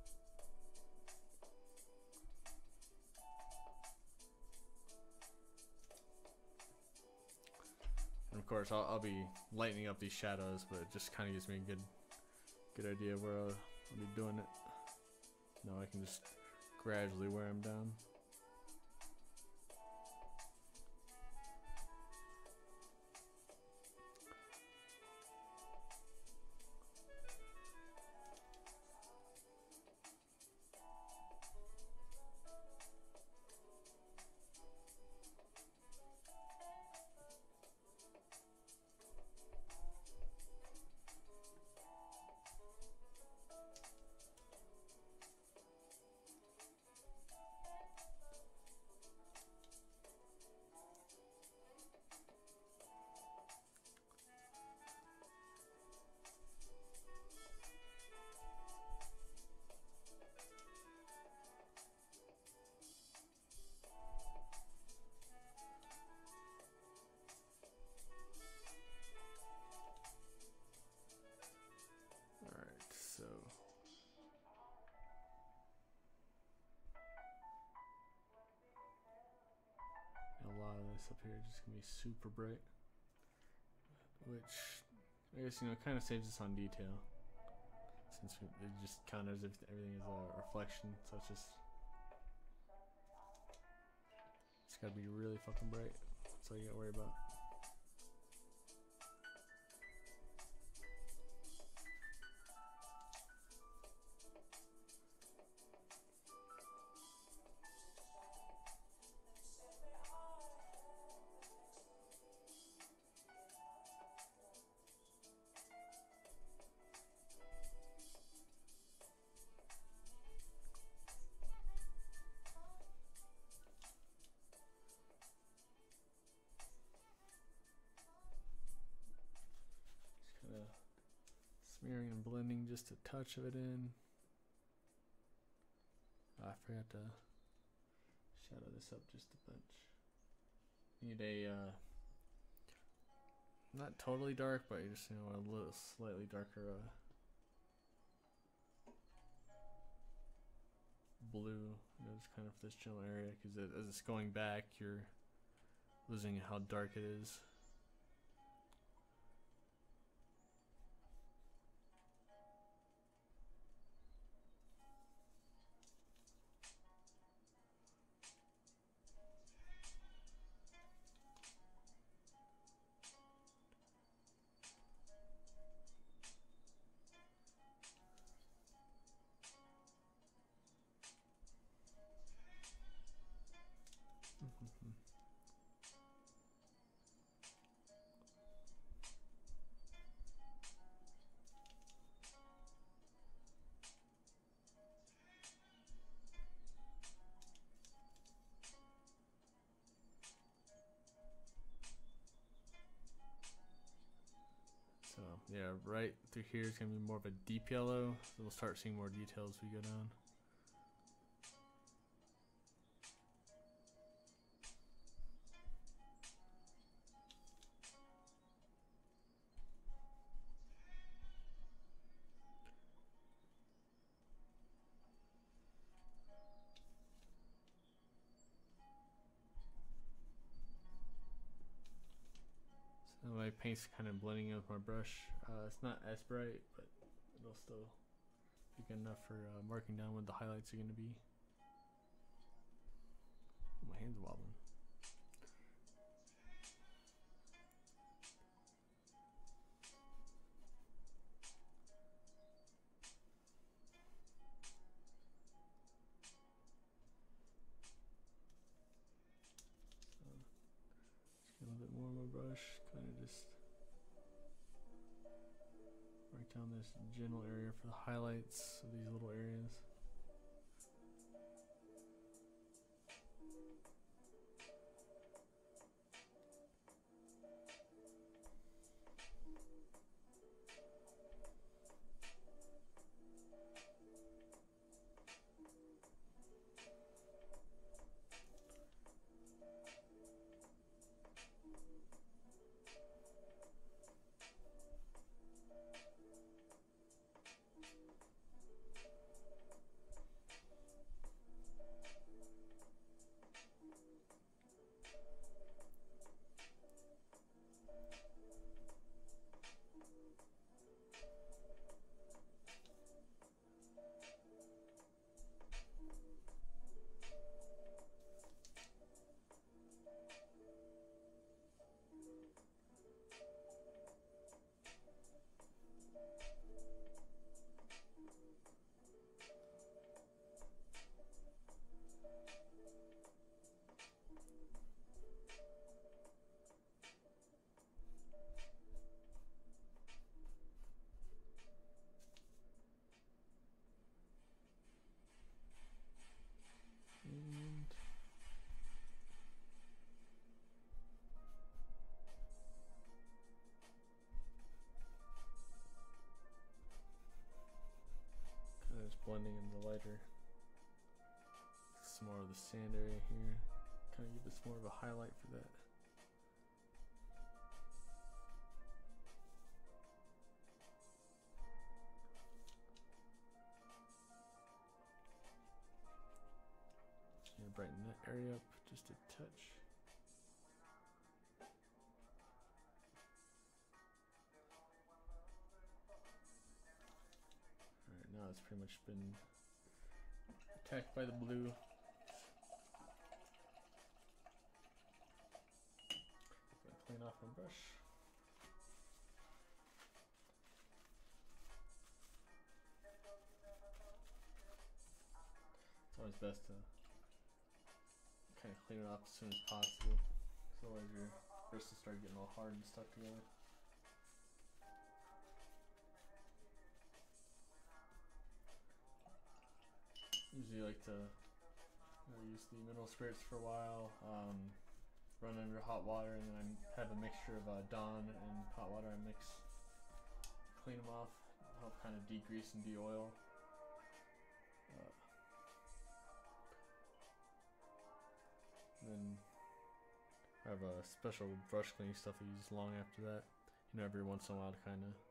And of course, I'll be lightening up these shadows, but it just kind of gives me a good idea where I'll be doing it. Now I can just gradually wear them down. So a lot of this up here is just gonna be super bright, which I guess kind of saves us on detail, since it just counters if everything is a reflection. So it's gotta be really fucking bright. That's all you gotta worry about. Smearing and blending just a touch of it in. I forgot to shadow this up just a bunch. Need a not totally dark, but just a little slightly darker blue. Just kind of this general area, because as it's going back, you're losing how dark it is. Yeah, right through here is gonna be more of a deep yellow. So we'll start seeing more details as we go down. So my paint's kind of blending in with my brush. It's not as bright, but it'll still be good enough for marking down what the highlights are going to be. My hand's wobbling. A little bit more of my brush, kind of just write down this general area for the highlights of these little areas. And kind of just blending in the lighter. Some more of the sand area here. Kind of give this more of a highlight for that. Brighten that area up just a touch. Alright, now it's pretty much been attacked by the blue. Clean off my brush. It's always best to kind of clean it up as soon as possible, so otherwise your bristles start getting all hard and stuck together. Usually like to use the mineral spirits for a while, run under hot water, and then I have a mixture of Dawn and hot water I mix, clean them off, help kind of degrease and de-oil. Then I have a special brush cleaning stuff I use long after that. You know, every once in a while to kind of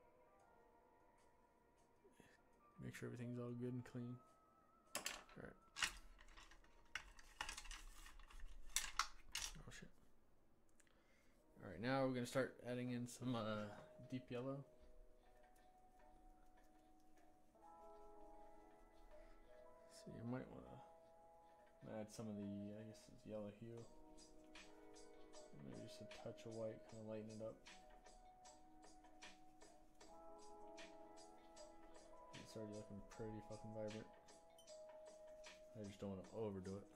make sure everything's all good and clean. Alright. Oh shit. Alright, now we're going to start adding in some deep yellow. So you might want to add some of the, I guess it's yellow hue. Maybe just a touch of white, kind of lighten it up. It's already looking pretty fucking vibrant. I just don't want to overdo it.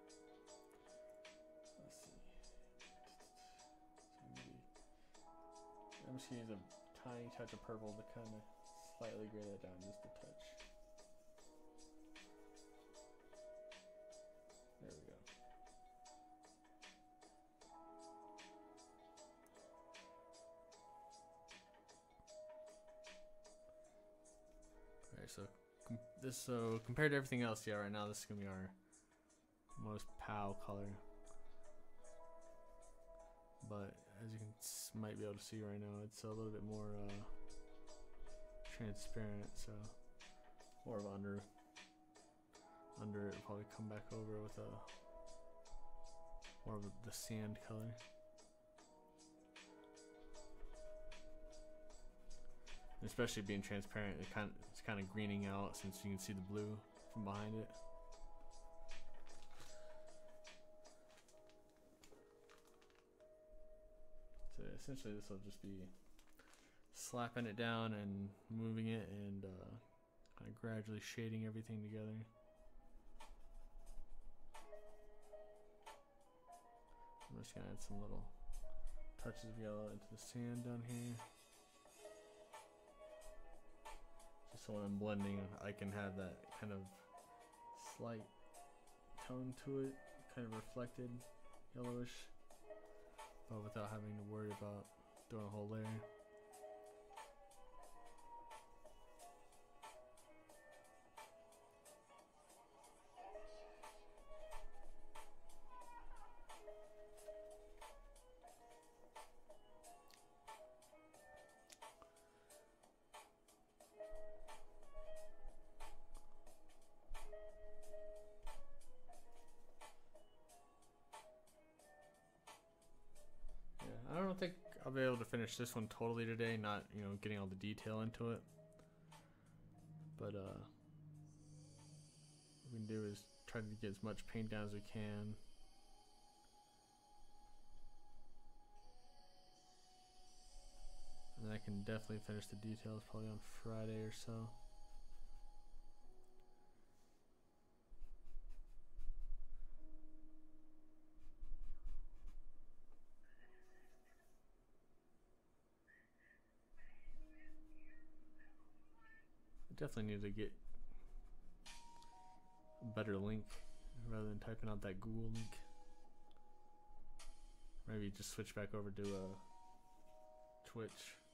Let's see. So maybe I'm just gonna use a tiny touch of purple to kind of slightly gray that down just a touch. There we go. so compared to everything else, yeah, right now this is gonna be our most POW color. But as you might be able to see right now, it's a little bit more transparent, so more of under it will probably come back over with a more of the sand color. And especially being transparent, it's kind of greening out since you can see the blue from behind it. So essentially this will just be slapping it down and moving it and kind of gradually shading everything together. I'm just gonna add some little touches of yellow into the sand down here. Just so when I'm blending, I can have that kind of slight tone to it, kind of reflected yellowish, but without having to worry about doing a whole layer. I don't think I'll be able to finish this one totally today, not, you know, getting all the detail into it. But what we can do is try to get as much paint down as we can. And I can definitely finish the details probably on Friday or so. Definitely need to get a better link rather than typing out that Google link. Maybe just switch back over to Twitch.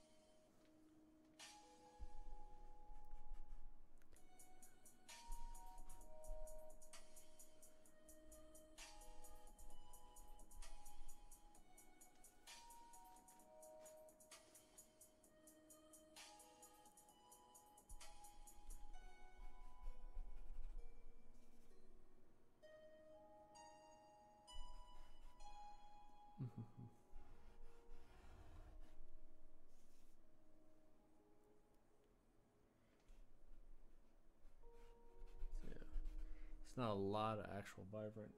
So yeah, it's not a lot of actual vibrant,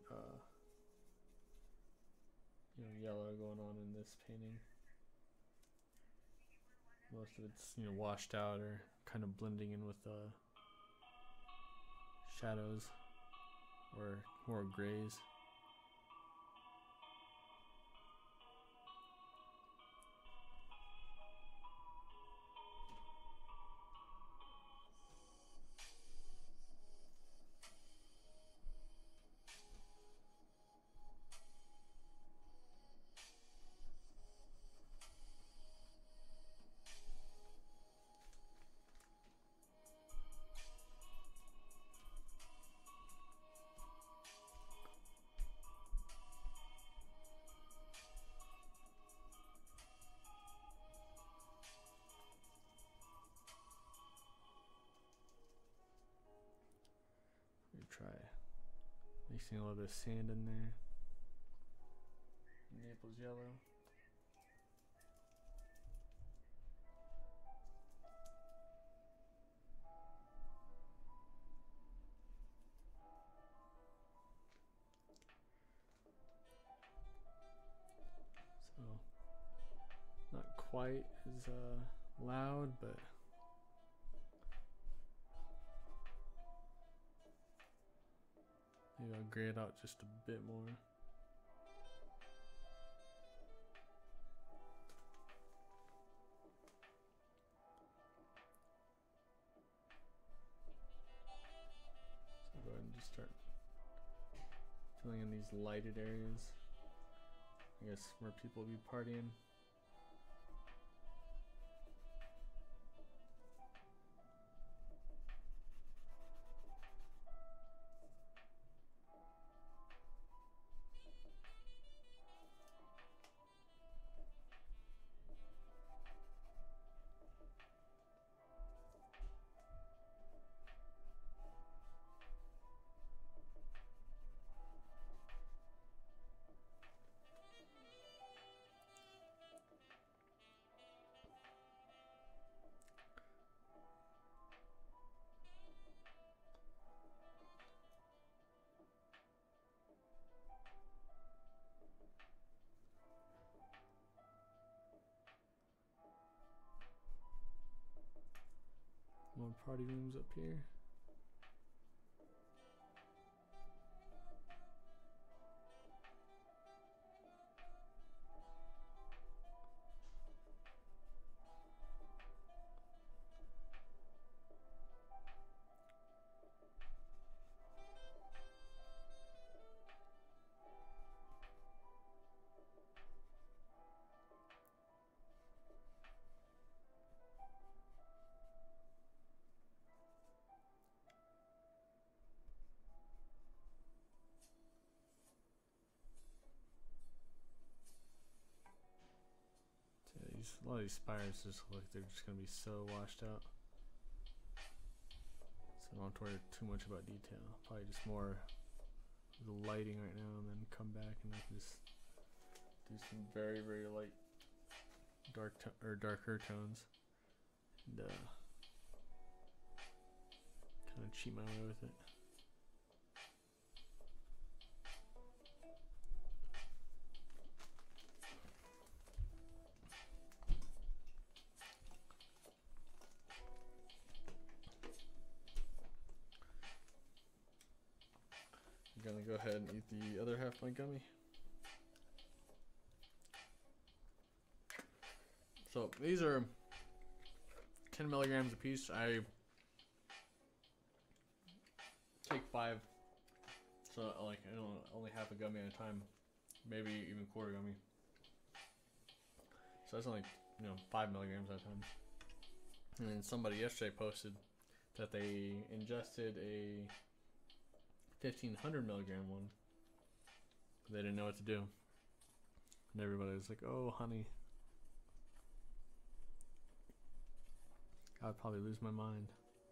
you know, yellow going on in this painting. Most of it's, you know, washed out or kind of blending in with shadows or more grays. Try mixing a little bit of sand in there. Naples yellow. So not quite as loud, but maybe I'll gray it out just a bit more. So go ahead and just start filling in these lighted areas. I guess where people will be partying. party rooms up here. A lot of these spires just look like they're just gonna be so washed out. So don't worry too much about detail. Probably just more the lighting right now, and then come back and I can just do some very light, darker tones, and kind of cheat my way with it. I'm gonna go ahead and eat the other half of my gummy. So these are 10 milligrams a piece. I take 5, so like I don't only half a gummy at a time, maybe even quarter gummy. So that's only 5 milligrams at a time. And then somebody yesterday posted that they ingested a 1500 milligram one. They didn't know what to do, and everybody was like, "Oh, honey." I'd probably lose my mind.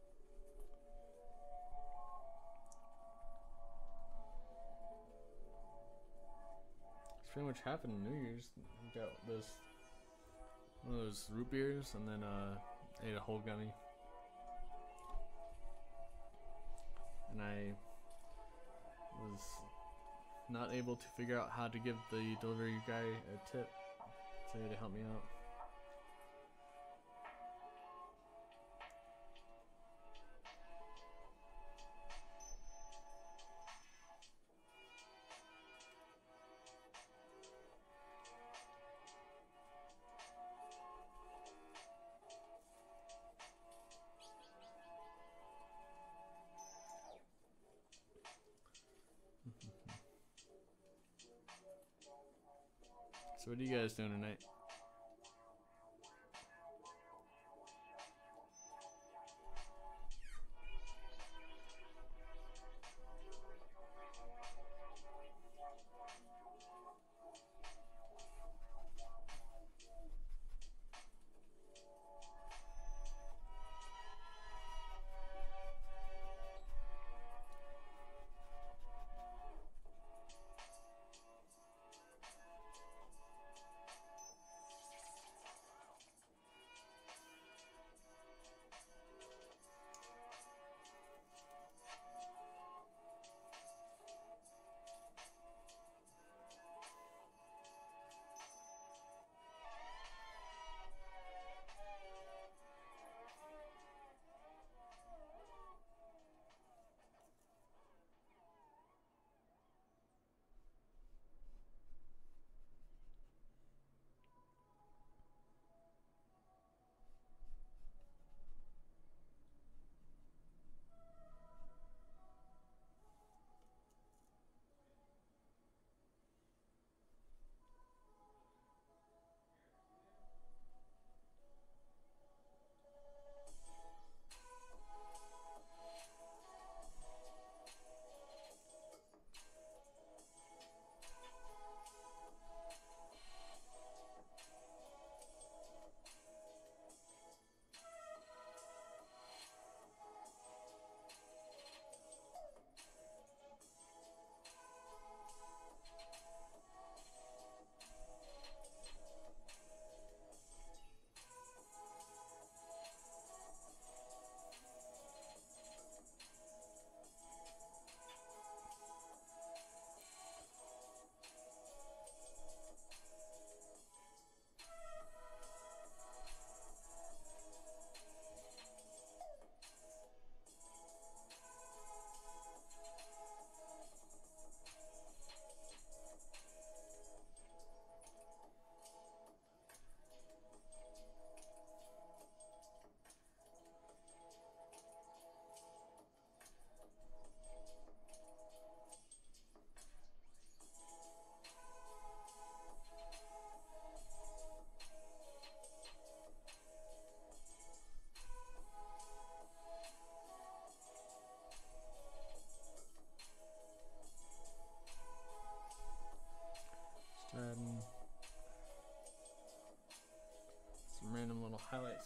It's pretty much happened in New Year's. We got one of those root beers, and then ate a whole gummy. And I was not able to figure out how to give the delivery guy a tip, so he had to help me out. So what are you guys doing tonight?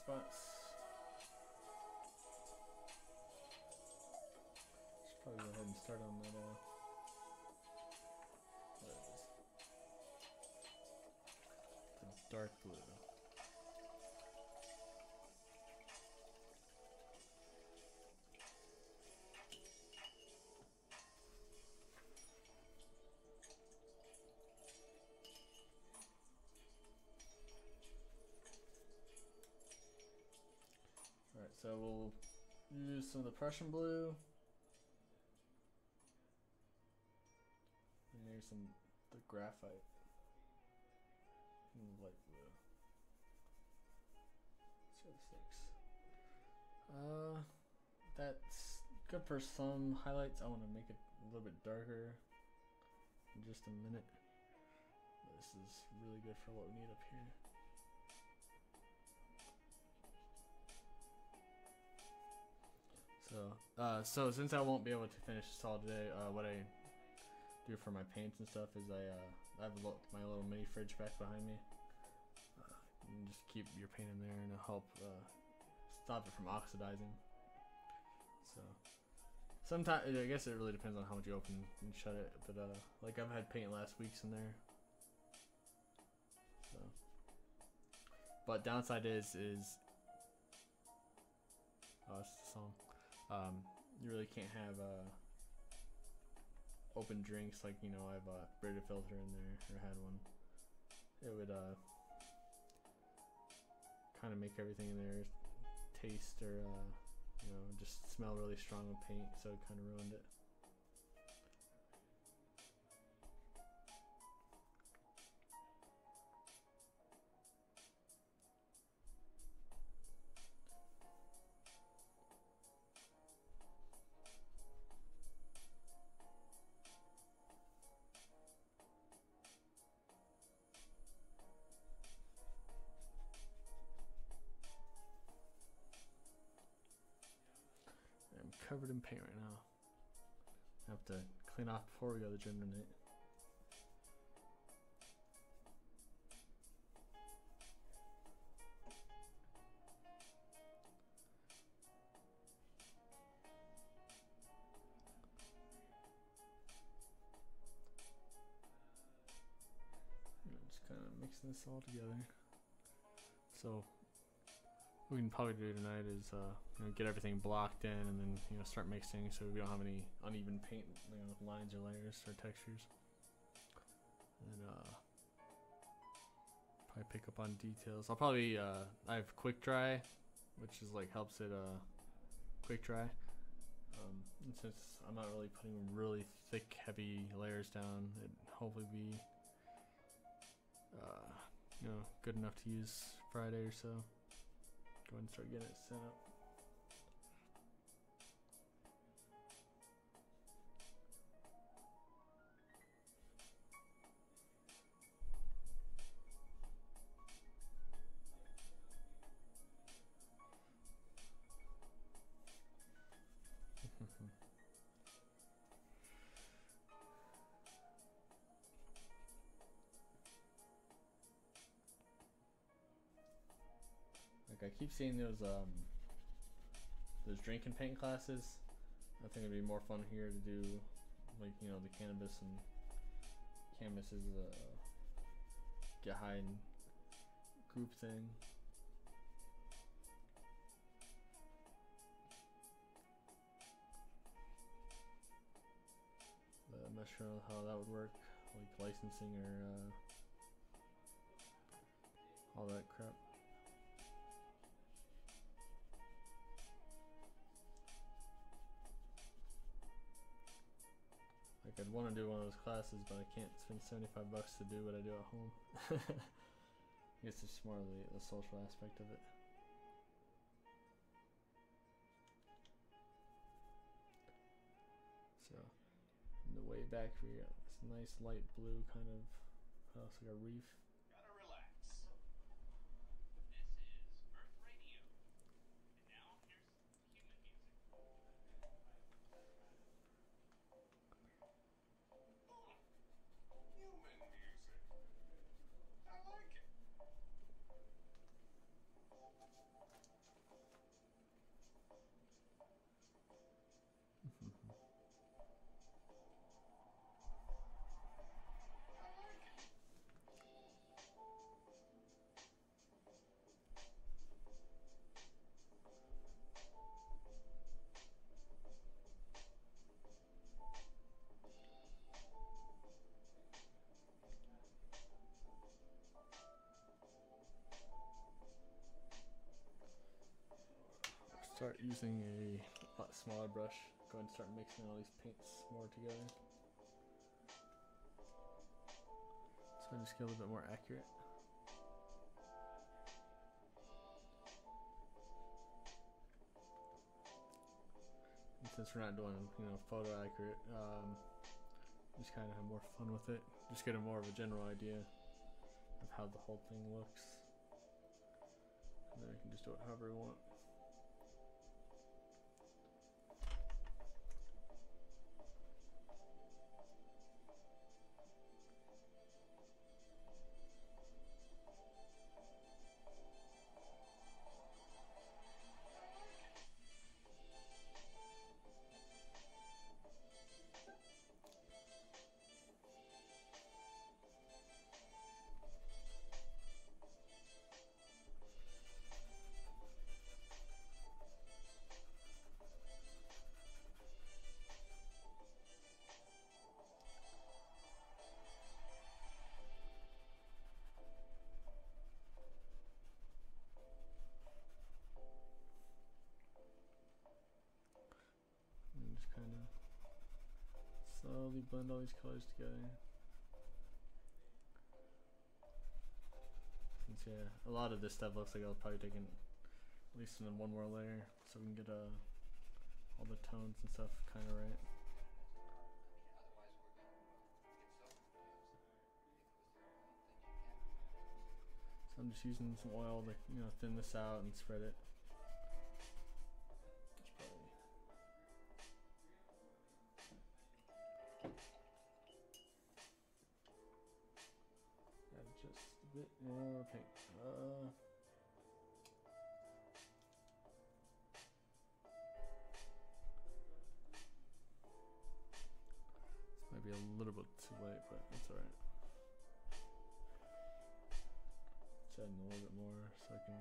spots. Should probably go ahead and start on that. What is this? The dark blue. Alright, so we'll use some of the Prussian blue. And maybe some the graphite. And light blue. So 6. That's good for some highlights. I want to make it a little bit darker in just a minute. This is really good for what we need up here. So since I won't be able to finish this all today, what I do for my paints and stuff is I have my little mini fridge back behind me. And just keep your paint in there and it'll help stop it from oxidizing. So sometimes, I guess it really depends on how much you open and shut it, but like I've had paint last weeks in there. So, but downside is oh, it's the song. You really can't have open drinks like, you know, I have a Brita filter in there, or had one. It would kind of make everything in there taste or you know, just smell really strong with paint, so it kind of ruined it. I'm covered in paint right now. I have to clean off before we go to the gym tonight. Just kind of mixing this all together. So what we can probably do tonight is you know, get everything blocked in and then, you know, start mixing so we don't have any uneven paint, you know, lines or layers or textures. And probably pick up on details. I'll probably I have quick dry, which is like helps it quick dry. And since I'm not really putting really thick, heavy layers down, it hopefully be you know, good enough to use Friday or so. Go ahead and start getting it set up. Like I keep seeing those drinking paint classes. I think it'd be more fun here to do, like, you know, the cannabis and canvases, get high and group thing. But I'm not sure how that would work, like licensing or all that crap. Like I'd want to do one of those classes, but I can't spend $75 to do what I do at home. I guess it's more the social aspect of it. So, in the way back we got this nice light blue kind of, looks like a reef. Gotta relax. This is Earth Radio. And now here's human music. Human music. I like it. Start using a lot smaller brush. Go ahead and start mixing all these paints more together. So I just get a little bit more accurate. And since we're not doing, photo accurate, just kind of have more fun with it. Just get a more of a general idea of how the whole thing looks. And then we can just do it however we want. And just kind of slowly blend all these colors together. Since yeah, a lot of this stuff looks like I was probably taking at least in one more layer, so we can get all the tones and stuff kind of right. So I'm just using some oil to thin this out and spread it. Add just a bit more paint. This might be a little bit too light, but that's alright. Just adding a little bit more so I can.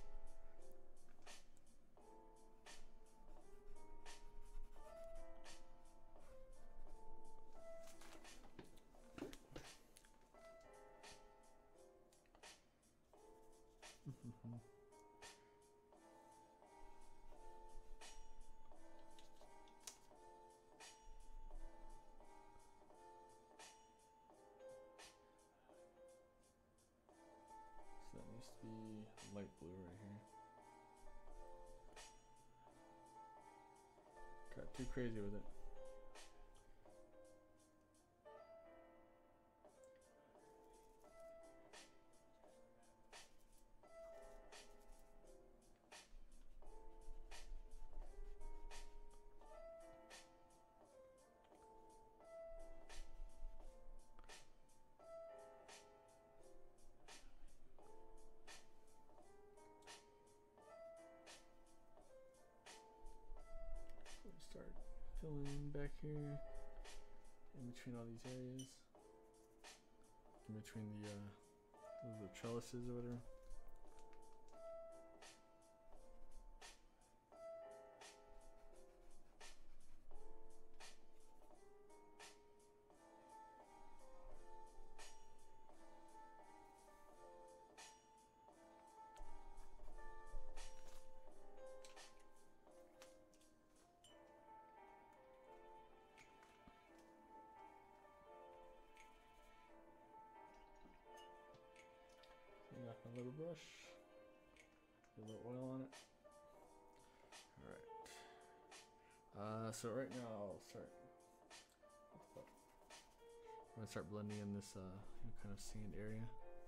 So that needs to be light blue right here. Got too crazy with it. Start filling back here in between all these areas, in between the trellises or whatever. Knock my little brush, get a little oil on it. Alright. So right now I'll start. I'm gonna start blending in this kind of sand area.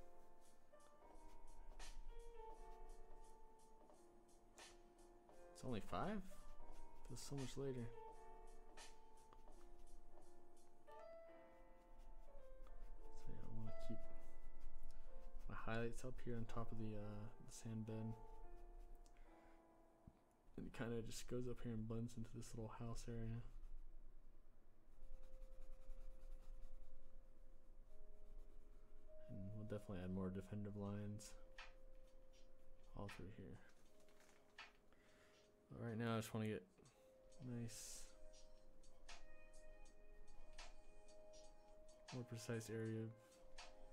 It's only 5? Feels so much later. So yeah, I want to keep my highlights up here on top of the sand bed. And it kind of just goes up here and blends into this little house area. And we'll definitely add more definitive lines all through here. But right now I just want to get nice, more precise area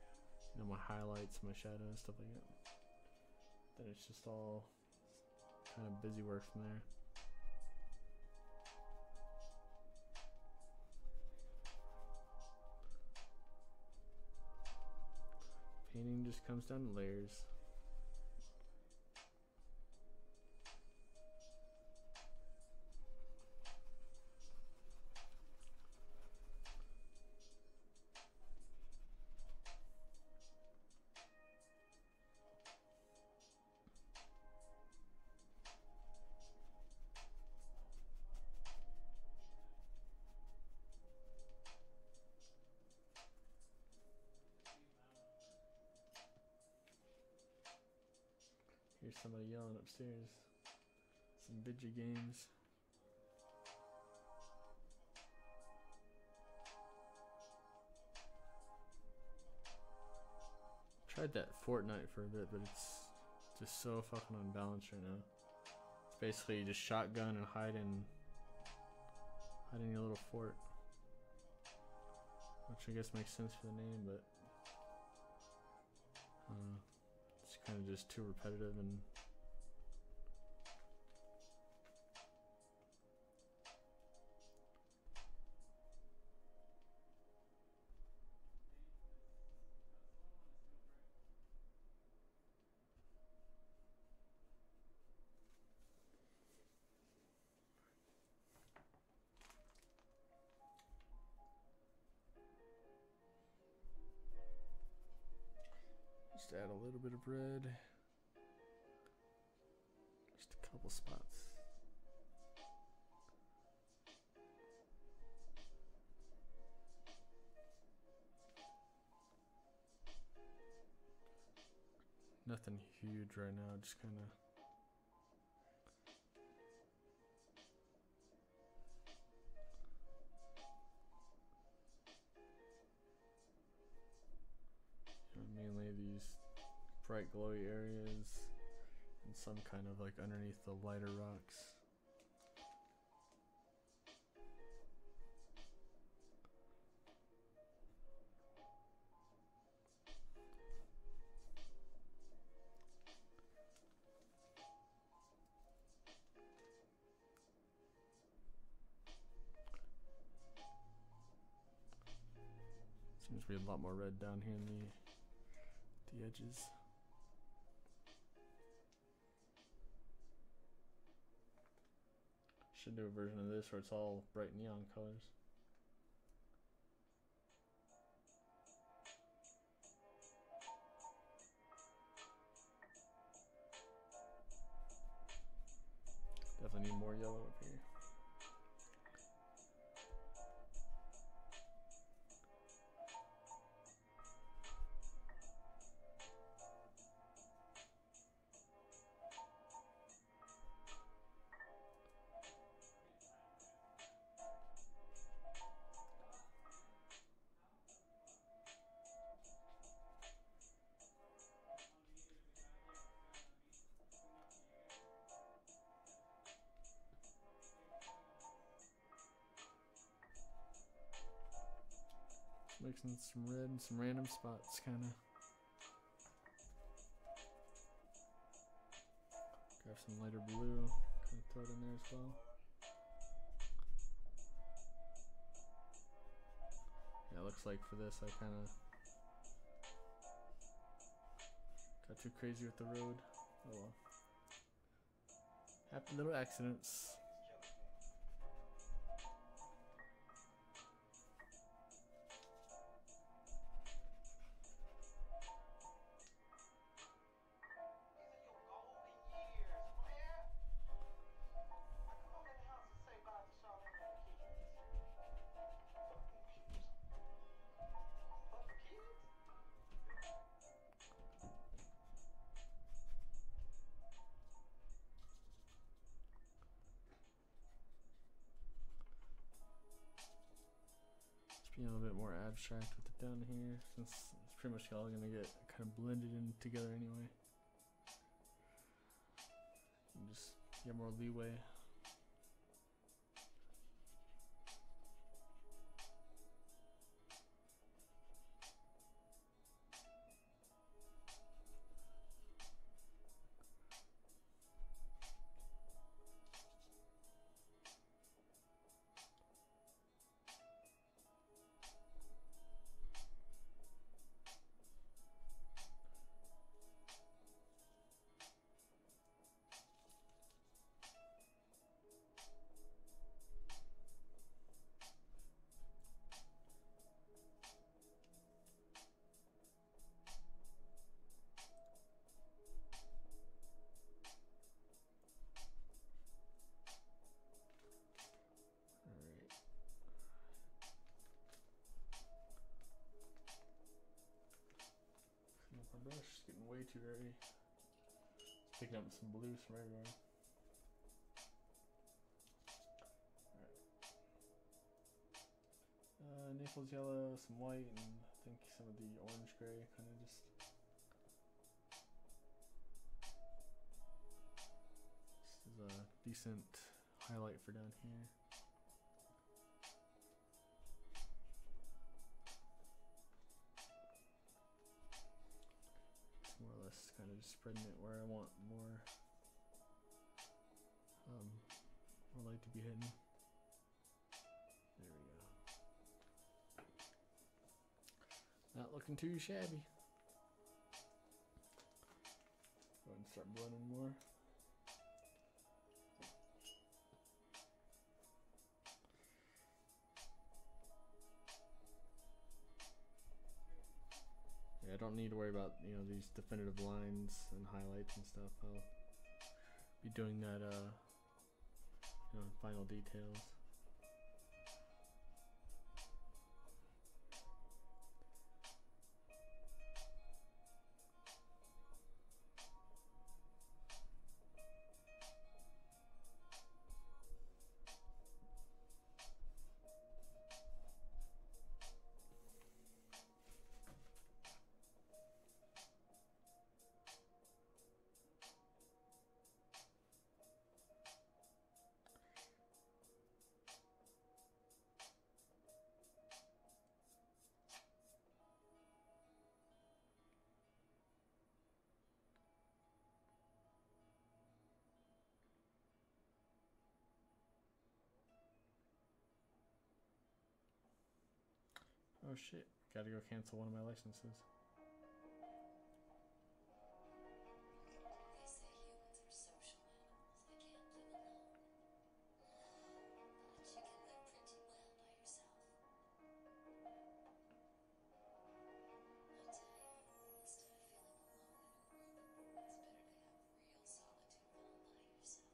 of my highlights, my shadows, stuff like that. Then it's just all kind of busy work from there. Painting just comes down to layers. Here's somebody yelling upstairs. Some video games. Tried that Fortnite for a bit, but it's just so fucking unbalanced right now. It's basically just shotgun and hide in your little fort. Which I guess makes sense for the name, but it's kind of just too repetitive and just add a little bit of red. Just a couple spots. Nothing huge right now, just kind of mainly these bright glowy areas and some kind of like underneath the lighter rocks. Seems to be a lot more red down here in the edges. Should do a version of this where it's all bright neon colors. Definitely need more yellow up here. Mixing some red and some random spots, kind of. Grab some lighter blue, kind of throw it in there as well. Yeah, it looks like for this I kind of got too crazy with the road. Oh well. Happy little accidents. Being a little bit more abstract with it down here, since it's pretty much all gonna get kind of blended in together anyway. And just get more leeway. brush is getting way too dirty. Picking up some blues from everywhere. Naples yellow, some white, and I think some of the orange gray kind of just. This is a decent highlight for down here. It's more or less kind of just spreading it where I want more light to be hidden. There we go. Not looking too shabby. Go ahead and start blending more. Yeah, I don't need to worry about, you know, these definitive lines and highlights and stuff. I'll be doing that, you know, final details. Oh shit, gotta go cancel one of my licenses. They say humans are social animals. They can't live alone. But you can live pretty well by yourself. I tell you, instead of feeling alone in a group, it's better to have real solitude all by yourself.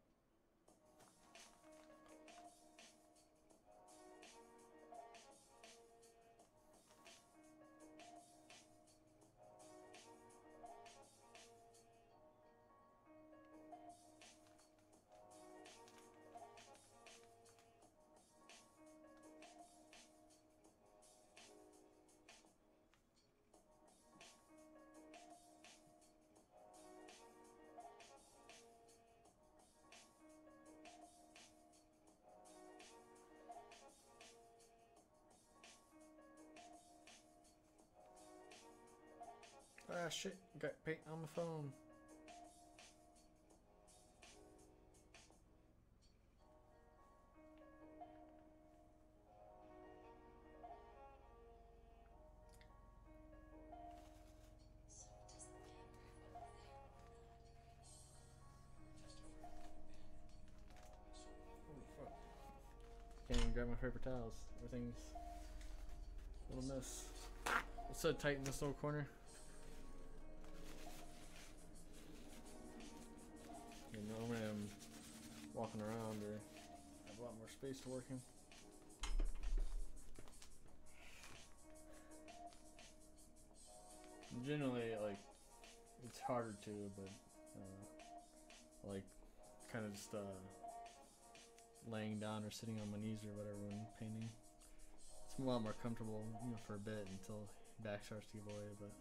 Ah shit, got paint on my phone. So it doesn't matter if I'm there or not. Holy fuck. Can't even grab my paper towels. Everything's a little mess. It's so tight in this little corner. You know, normally I'm walking around or have a lot more space to work in. Generally, like, it's harder to, but like, kind of just laying down or sitting on my knees or whatever when painting. It's a lot more comfortable, you know, for a bit until your back starts to give away, but.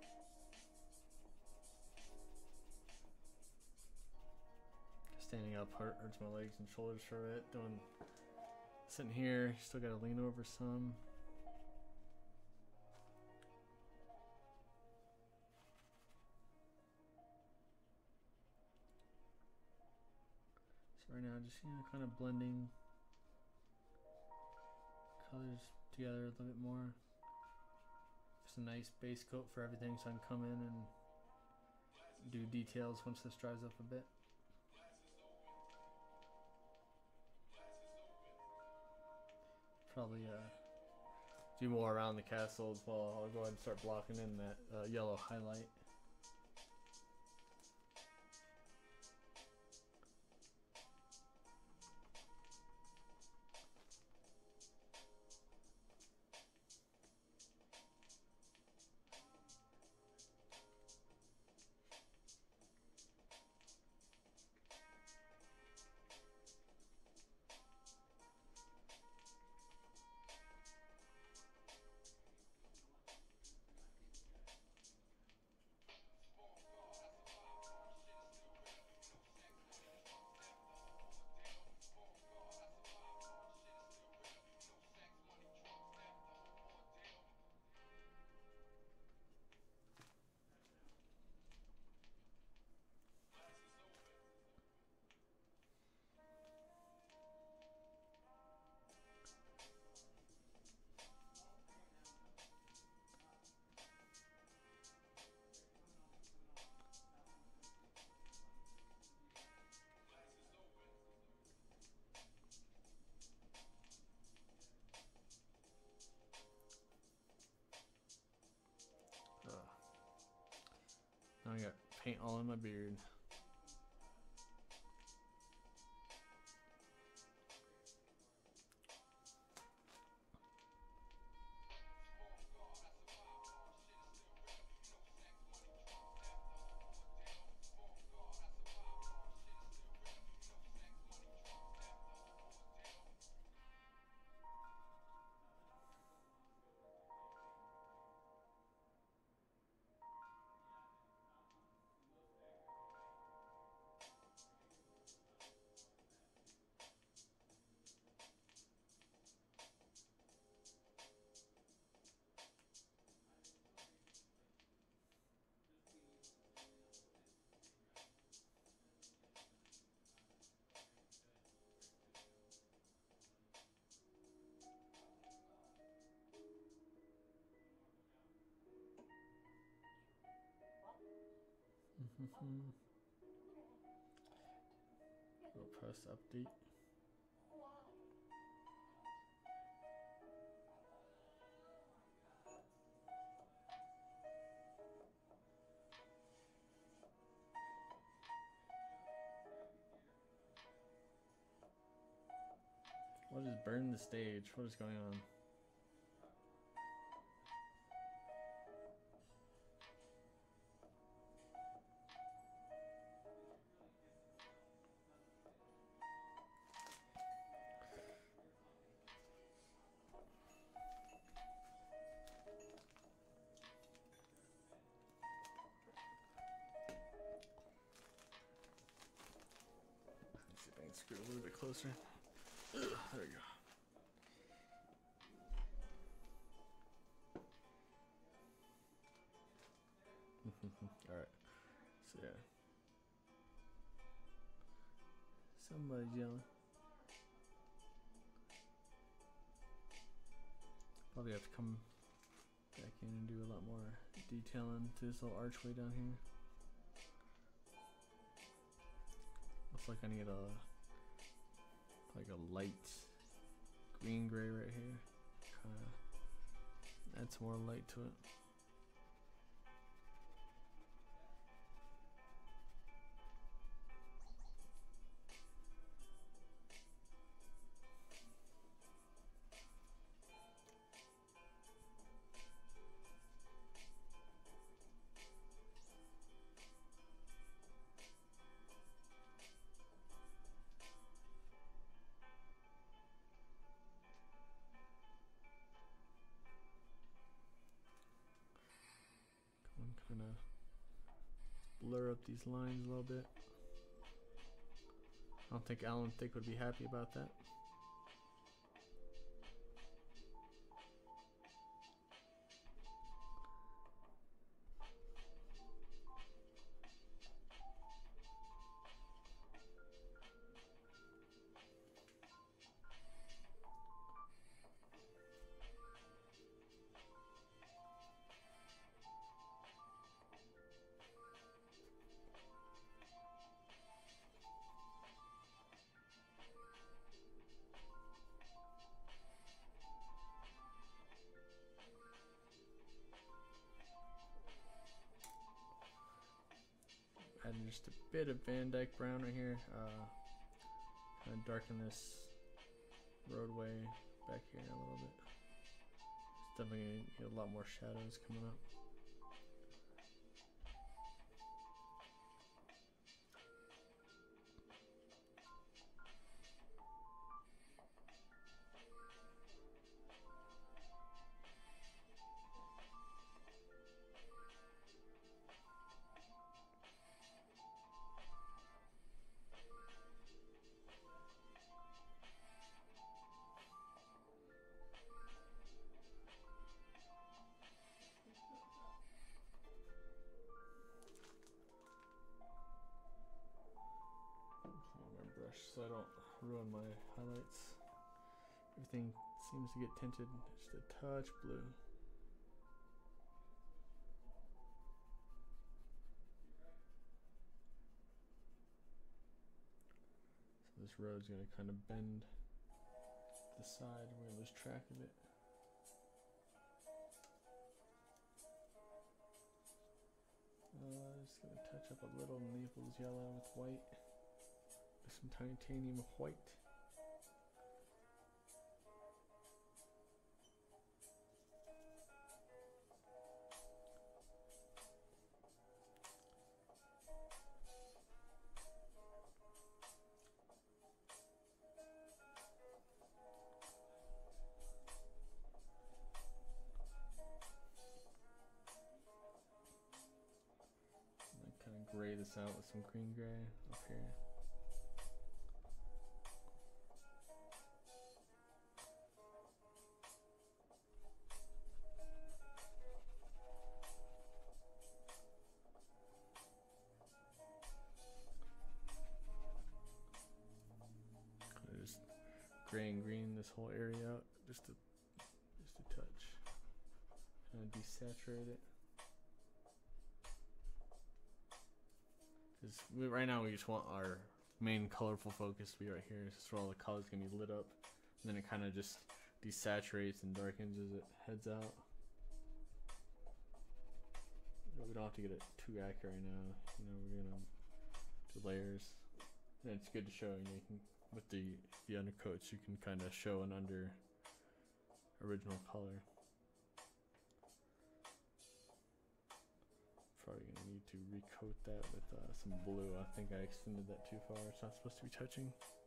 Standing up hurts my legs and shoulders for a bit. Sitting here, still gotta lean over some. So right now, just, you know, kind of blending colors together a little bit more. Just a nice base coat for everything, so I can come in and do details once this dries up a bit. Probably do more around the castle as well. I'll go ahead and start blocking in that yellow highlight. paint all in my beard. We'll press update. What is burn the stage? What is going on? Let's see if I can scoot a little bit closer. Ugh, there we go. Alright. So yeah. Somebody's yelling. Probably have to come back in and do a lot more detailing to this little archway down here. Looks like I need a light green gray right here. Add some more light to it. Kind of blur up these lines a little bit. I don't think Alan Thicke would be happy about that. Adding just a bit of Van Dyke brown right here. Kind of darken this roadway back here a little bit. It's definitely gonna get a lot more shadows coming up. So I don't ruin my highlights. Everything seems to get tinted just a touch blue. So this road's gonna kind of bend to the side. We're gonna lose track of it. Just gonna touch up a little Naples yellow with white. With some titanium white. Kind of gray this out with some green gray up here. Just gray and green this whole area out, just a touch. Kind of desaturate it. Because right now we just want our main colorful focus to be right here. This is where all the colors gonna be lit up, and then it kind of just desaturates and darkens as it heads out. But we don't have to get it too accurate right now. You know, we're gonna do layers, and it's good to show. You know, you can, with the undercoats, you can kind of show an under original color. Probably gonna need to recoat that with some blue. I think I extended that too far. It's not supposed to be touching.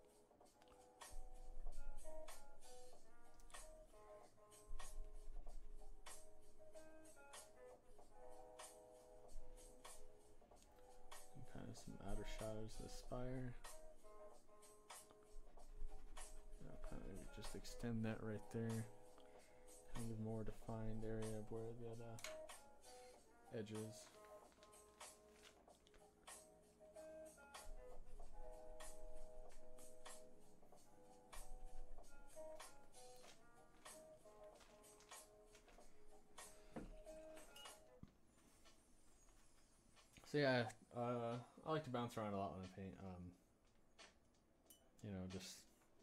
And kind of some outer shadows of the spire. I'll kind of just extend that right there. Kind of more defined area of where the edges. So yeah, I like to bounce around a lot when I paint. You know, just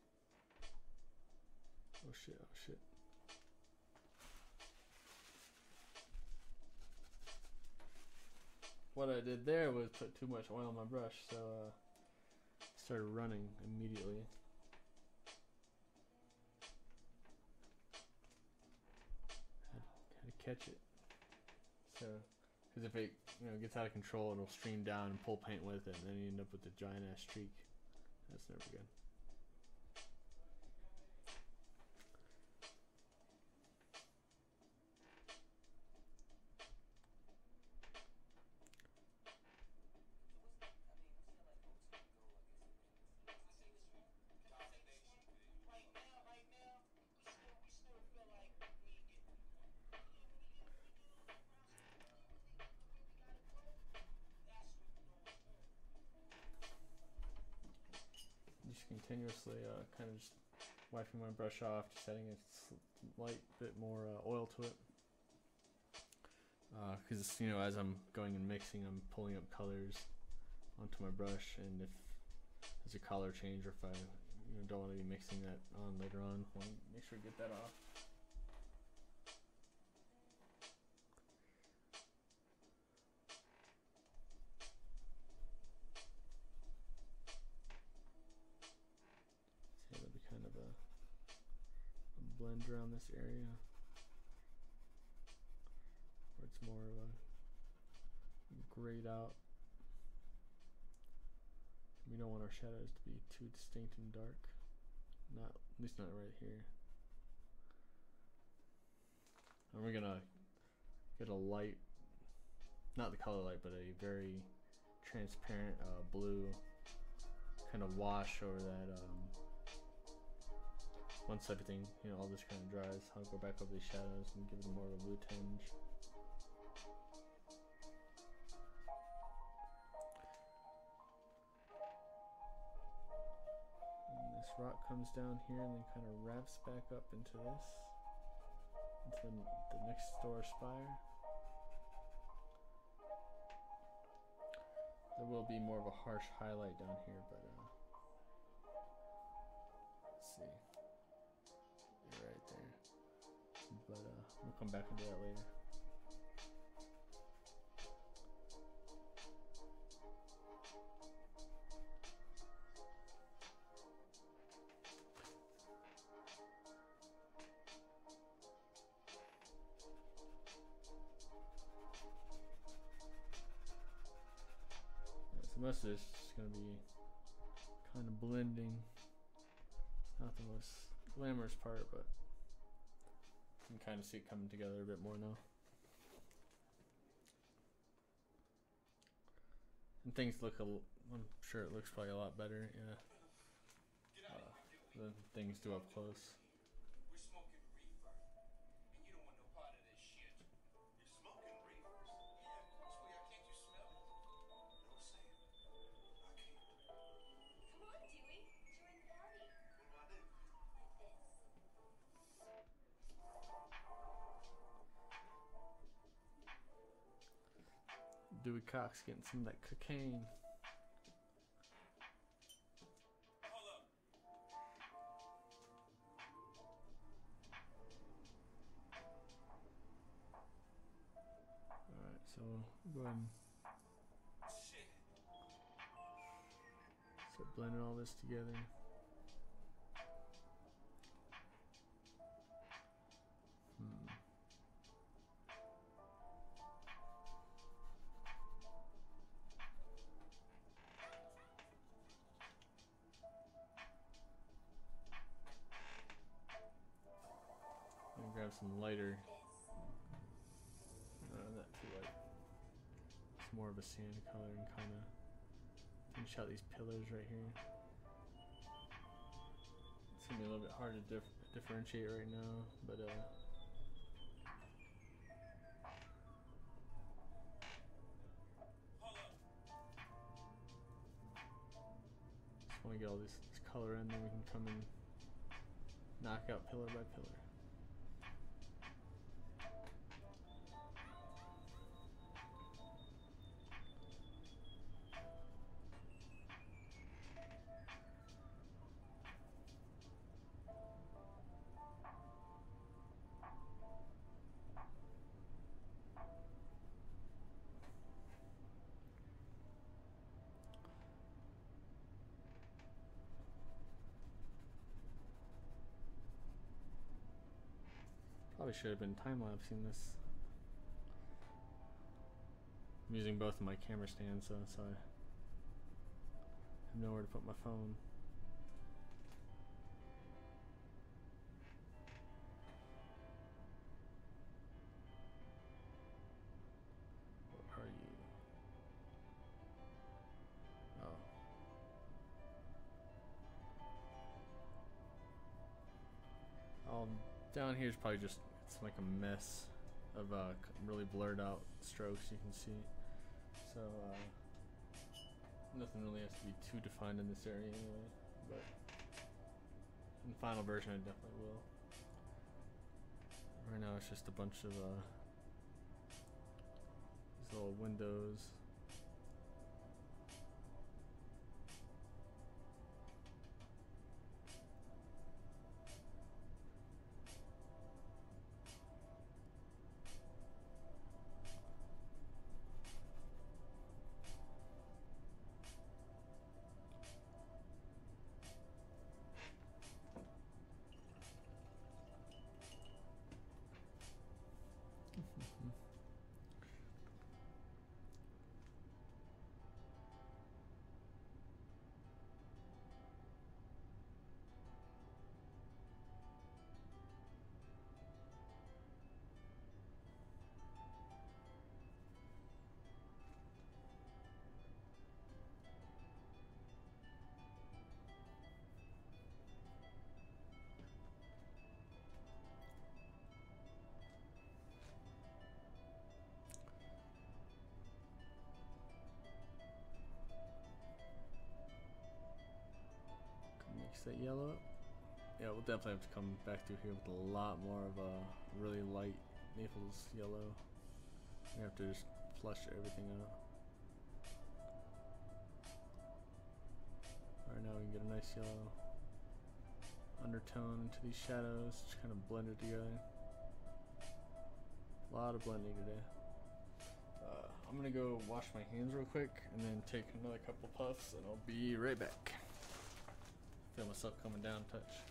oh shit. What I did there was put too much oil on my brush, so started running immediately. Had to catch it. So. Because if it gets out of control, it'll stream down and pull paint with it, and then you end up with a giant ass streak. That's never good. Continuously kind of just wiping my brush off, just adding a slight bit more oil to it, because as I'm going and mixing, I'm pulling up colors onto my brush, and if there's a color change, or if I don't want to be mixing that on later on, I want to make sure to get that off. Blend around this area where it's more of a grayed out. We don't want our shadows to be too distinct and dark. At least not right here. And we're gonna get a light, not the color light, but a very transparent blue kind of wash over that. Once everything, all this kind of dries, I'll go back over these shadows and give them more of a blue tinge. And this rock comes down here and then kind of wraps back up into this, into the next door spire. There will be more of a harsh highlight down here, but let's see. Right there, but we'll come back and do that later. So most of it's just gonna be kind of blending. Not the most glamorous part, but you can kind of see it coming together a bit more now. And things look I'm sure it looks probably a lot better, yeah. Than things do up close. We're smoking reefer, and you don't want no part of this shit. You're smoking reefers? Yeah, sweetheart, can't you smell it? No, Sam, I can't. Come on, Dewey. Join the party. What do I do? Like this. Dewey Cox getting some of that cocaine. Hold up. Alright, so go ahead and Shit. start blending all this together. I'm gonna grab some lighter. Not too light. It's more of a sand color and kind of finish out these pillars right here. It's gonna be a little bit hard to differentiate right now, but Hold up. just want to get all this color in, then we can come and knock out pillar by pillar. Probably should have been time-lapsing this. I'm using both of my camera stands, so I have nowhere to put my phone. Where are you? Oh. Down here is probably just, it's like a mess of really blurred out strokes you can see. So nothing really has to be too defined in this area anyway, but in the final version I definitely will. Right now it's just a bunch of these little windows. Mix that yellow up. Yeah, we'll definitely have to come back through here with a lot more of a really light Naples yellow. We have to just flush everything out. Alright, now we can get a nice yellow undertone into these shadows, just kind of blend it together. A lot of blending today. I'm gonna go wash my hands real quick and then take another couple puffs and I'll be right back. Feel myself coming down a touch.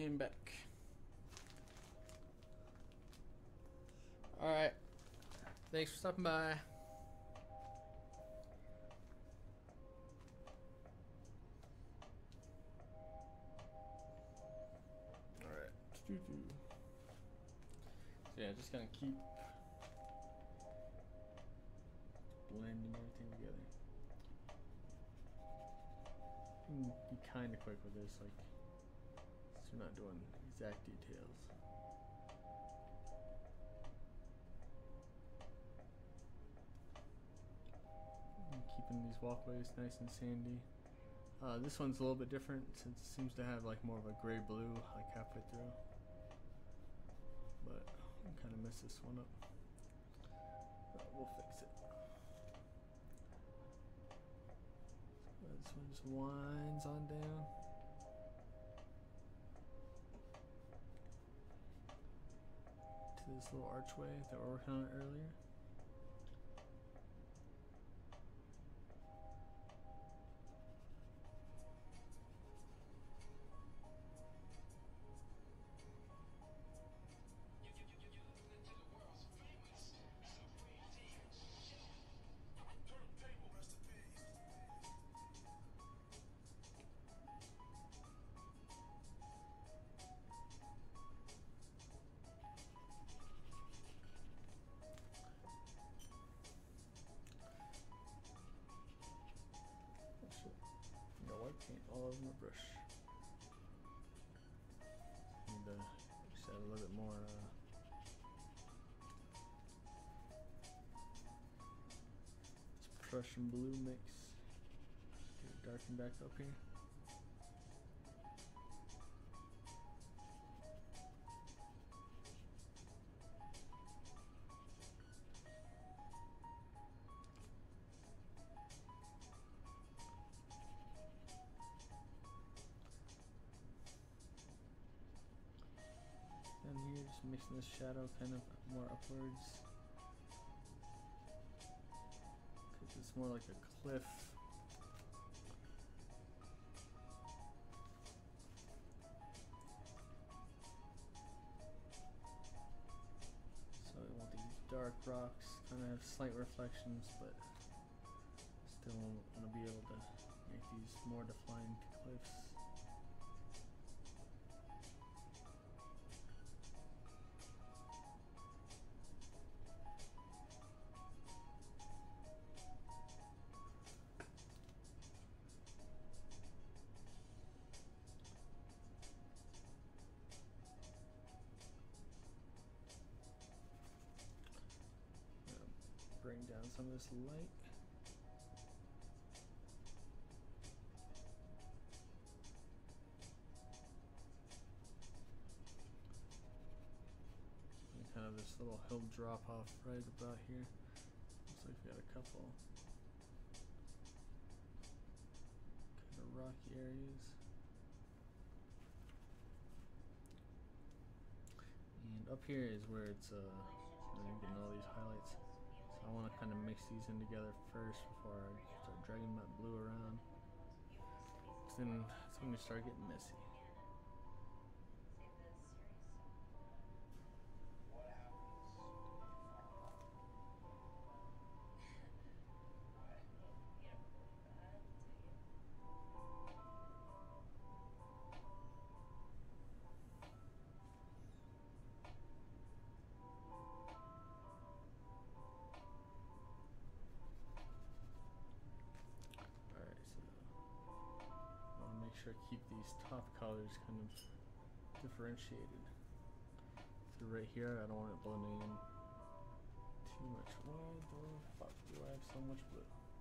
And back. Alright. Thanks for stopping by. Alright. So yeah, just gonna keep blending everything together. You can be kind of quick with this, like, so you're not doing exact details. And keeping these walkways nice and sandy. This one's a little bit different since it seems to have like more of a gray blue like halfway through. But I kind of messed this one up. But we'll fix it. This one just winds on down. To this little archway that we were working on earlier. Got white paint all over my brush. Need to just add a little bit more Prussian blue mix. Get it darken back up here. Down here, just mixing this shadow kind of more upwards. Cause it's more like a cliff. So I want these dark rocks kind of have slight reflections, but still want to be able to make these more defined cliffs. Bring down some of this light. And kind of this little hill drop off right about here. Looks like we got a couple kind of rocky areas. And up here is where it's getting all these highlights. I want to kind of mix these in together first before I start dragging that blue around. Then it's going to start getting messy. Sure keep these top colors kind of differentiated. So right here, I don't want it blending in too much. Why the fuck do I have so much blue?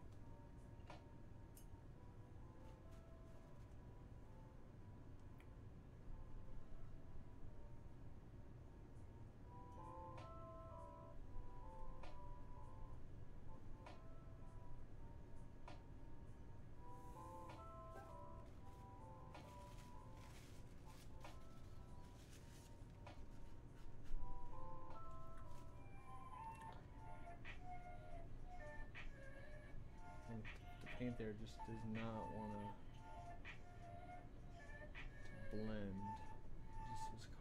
Paint there just does not want to blend.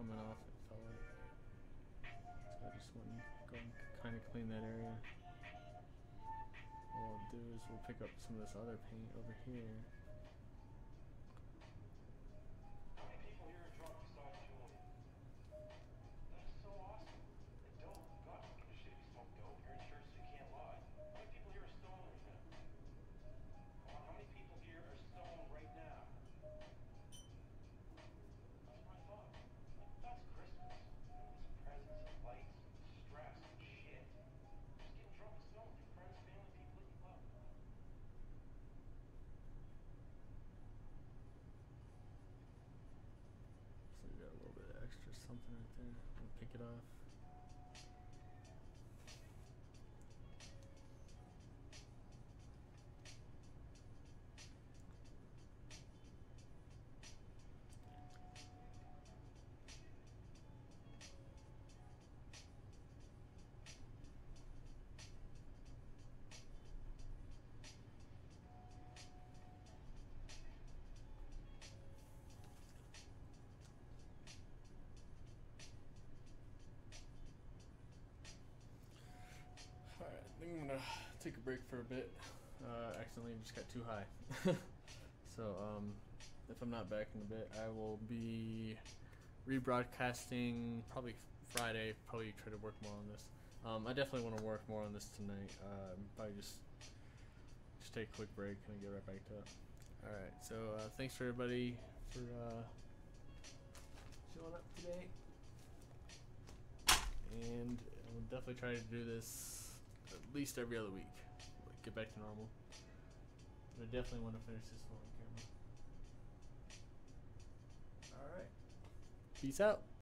coming off, it felt like. So I just want to go and kind of clean that area. What we'll do is we'll pick up some of this other paint over here. How many people here are drunk besides Julian? That is so awesome. Like dope. God, I don't give a shit if you smoke dope. You're in church, so you can't lie. How many people here are stoned right now? Come on, how many people here are stoned right now? That's what I thought. Like, that's Christmas. You know, it's presents and lights and stress and shit. Just getting drunk and stoned with your friends, family, people that you love. So we got a little bit of extra something right there. We'll pick it off. Alright, I think I'm gonna take a break for a bit. Accidentally just got too high. So, if I'm not back in a bit, I will be rebroadcasting probably Friday. Probably try to work more on this. I definitely want to work more on this tonight. Probably just take a quick break and get right back to it. Alright, so thanks for everybody for showing up today. And I will definitely try to do this at least every other week. Like, get back to normal. But I definitely want to finish this one on camera. Alright. Peace out.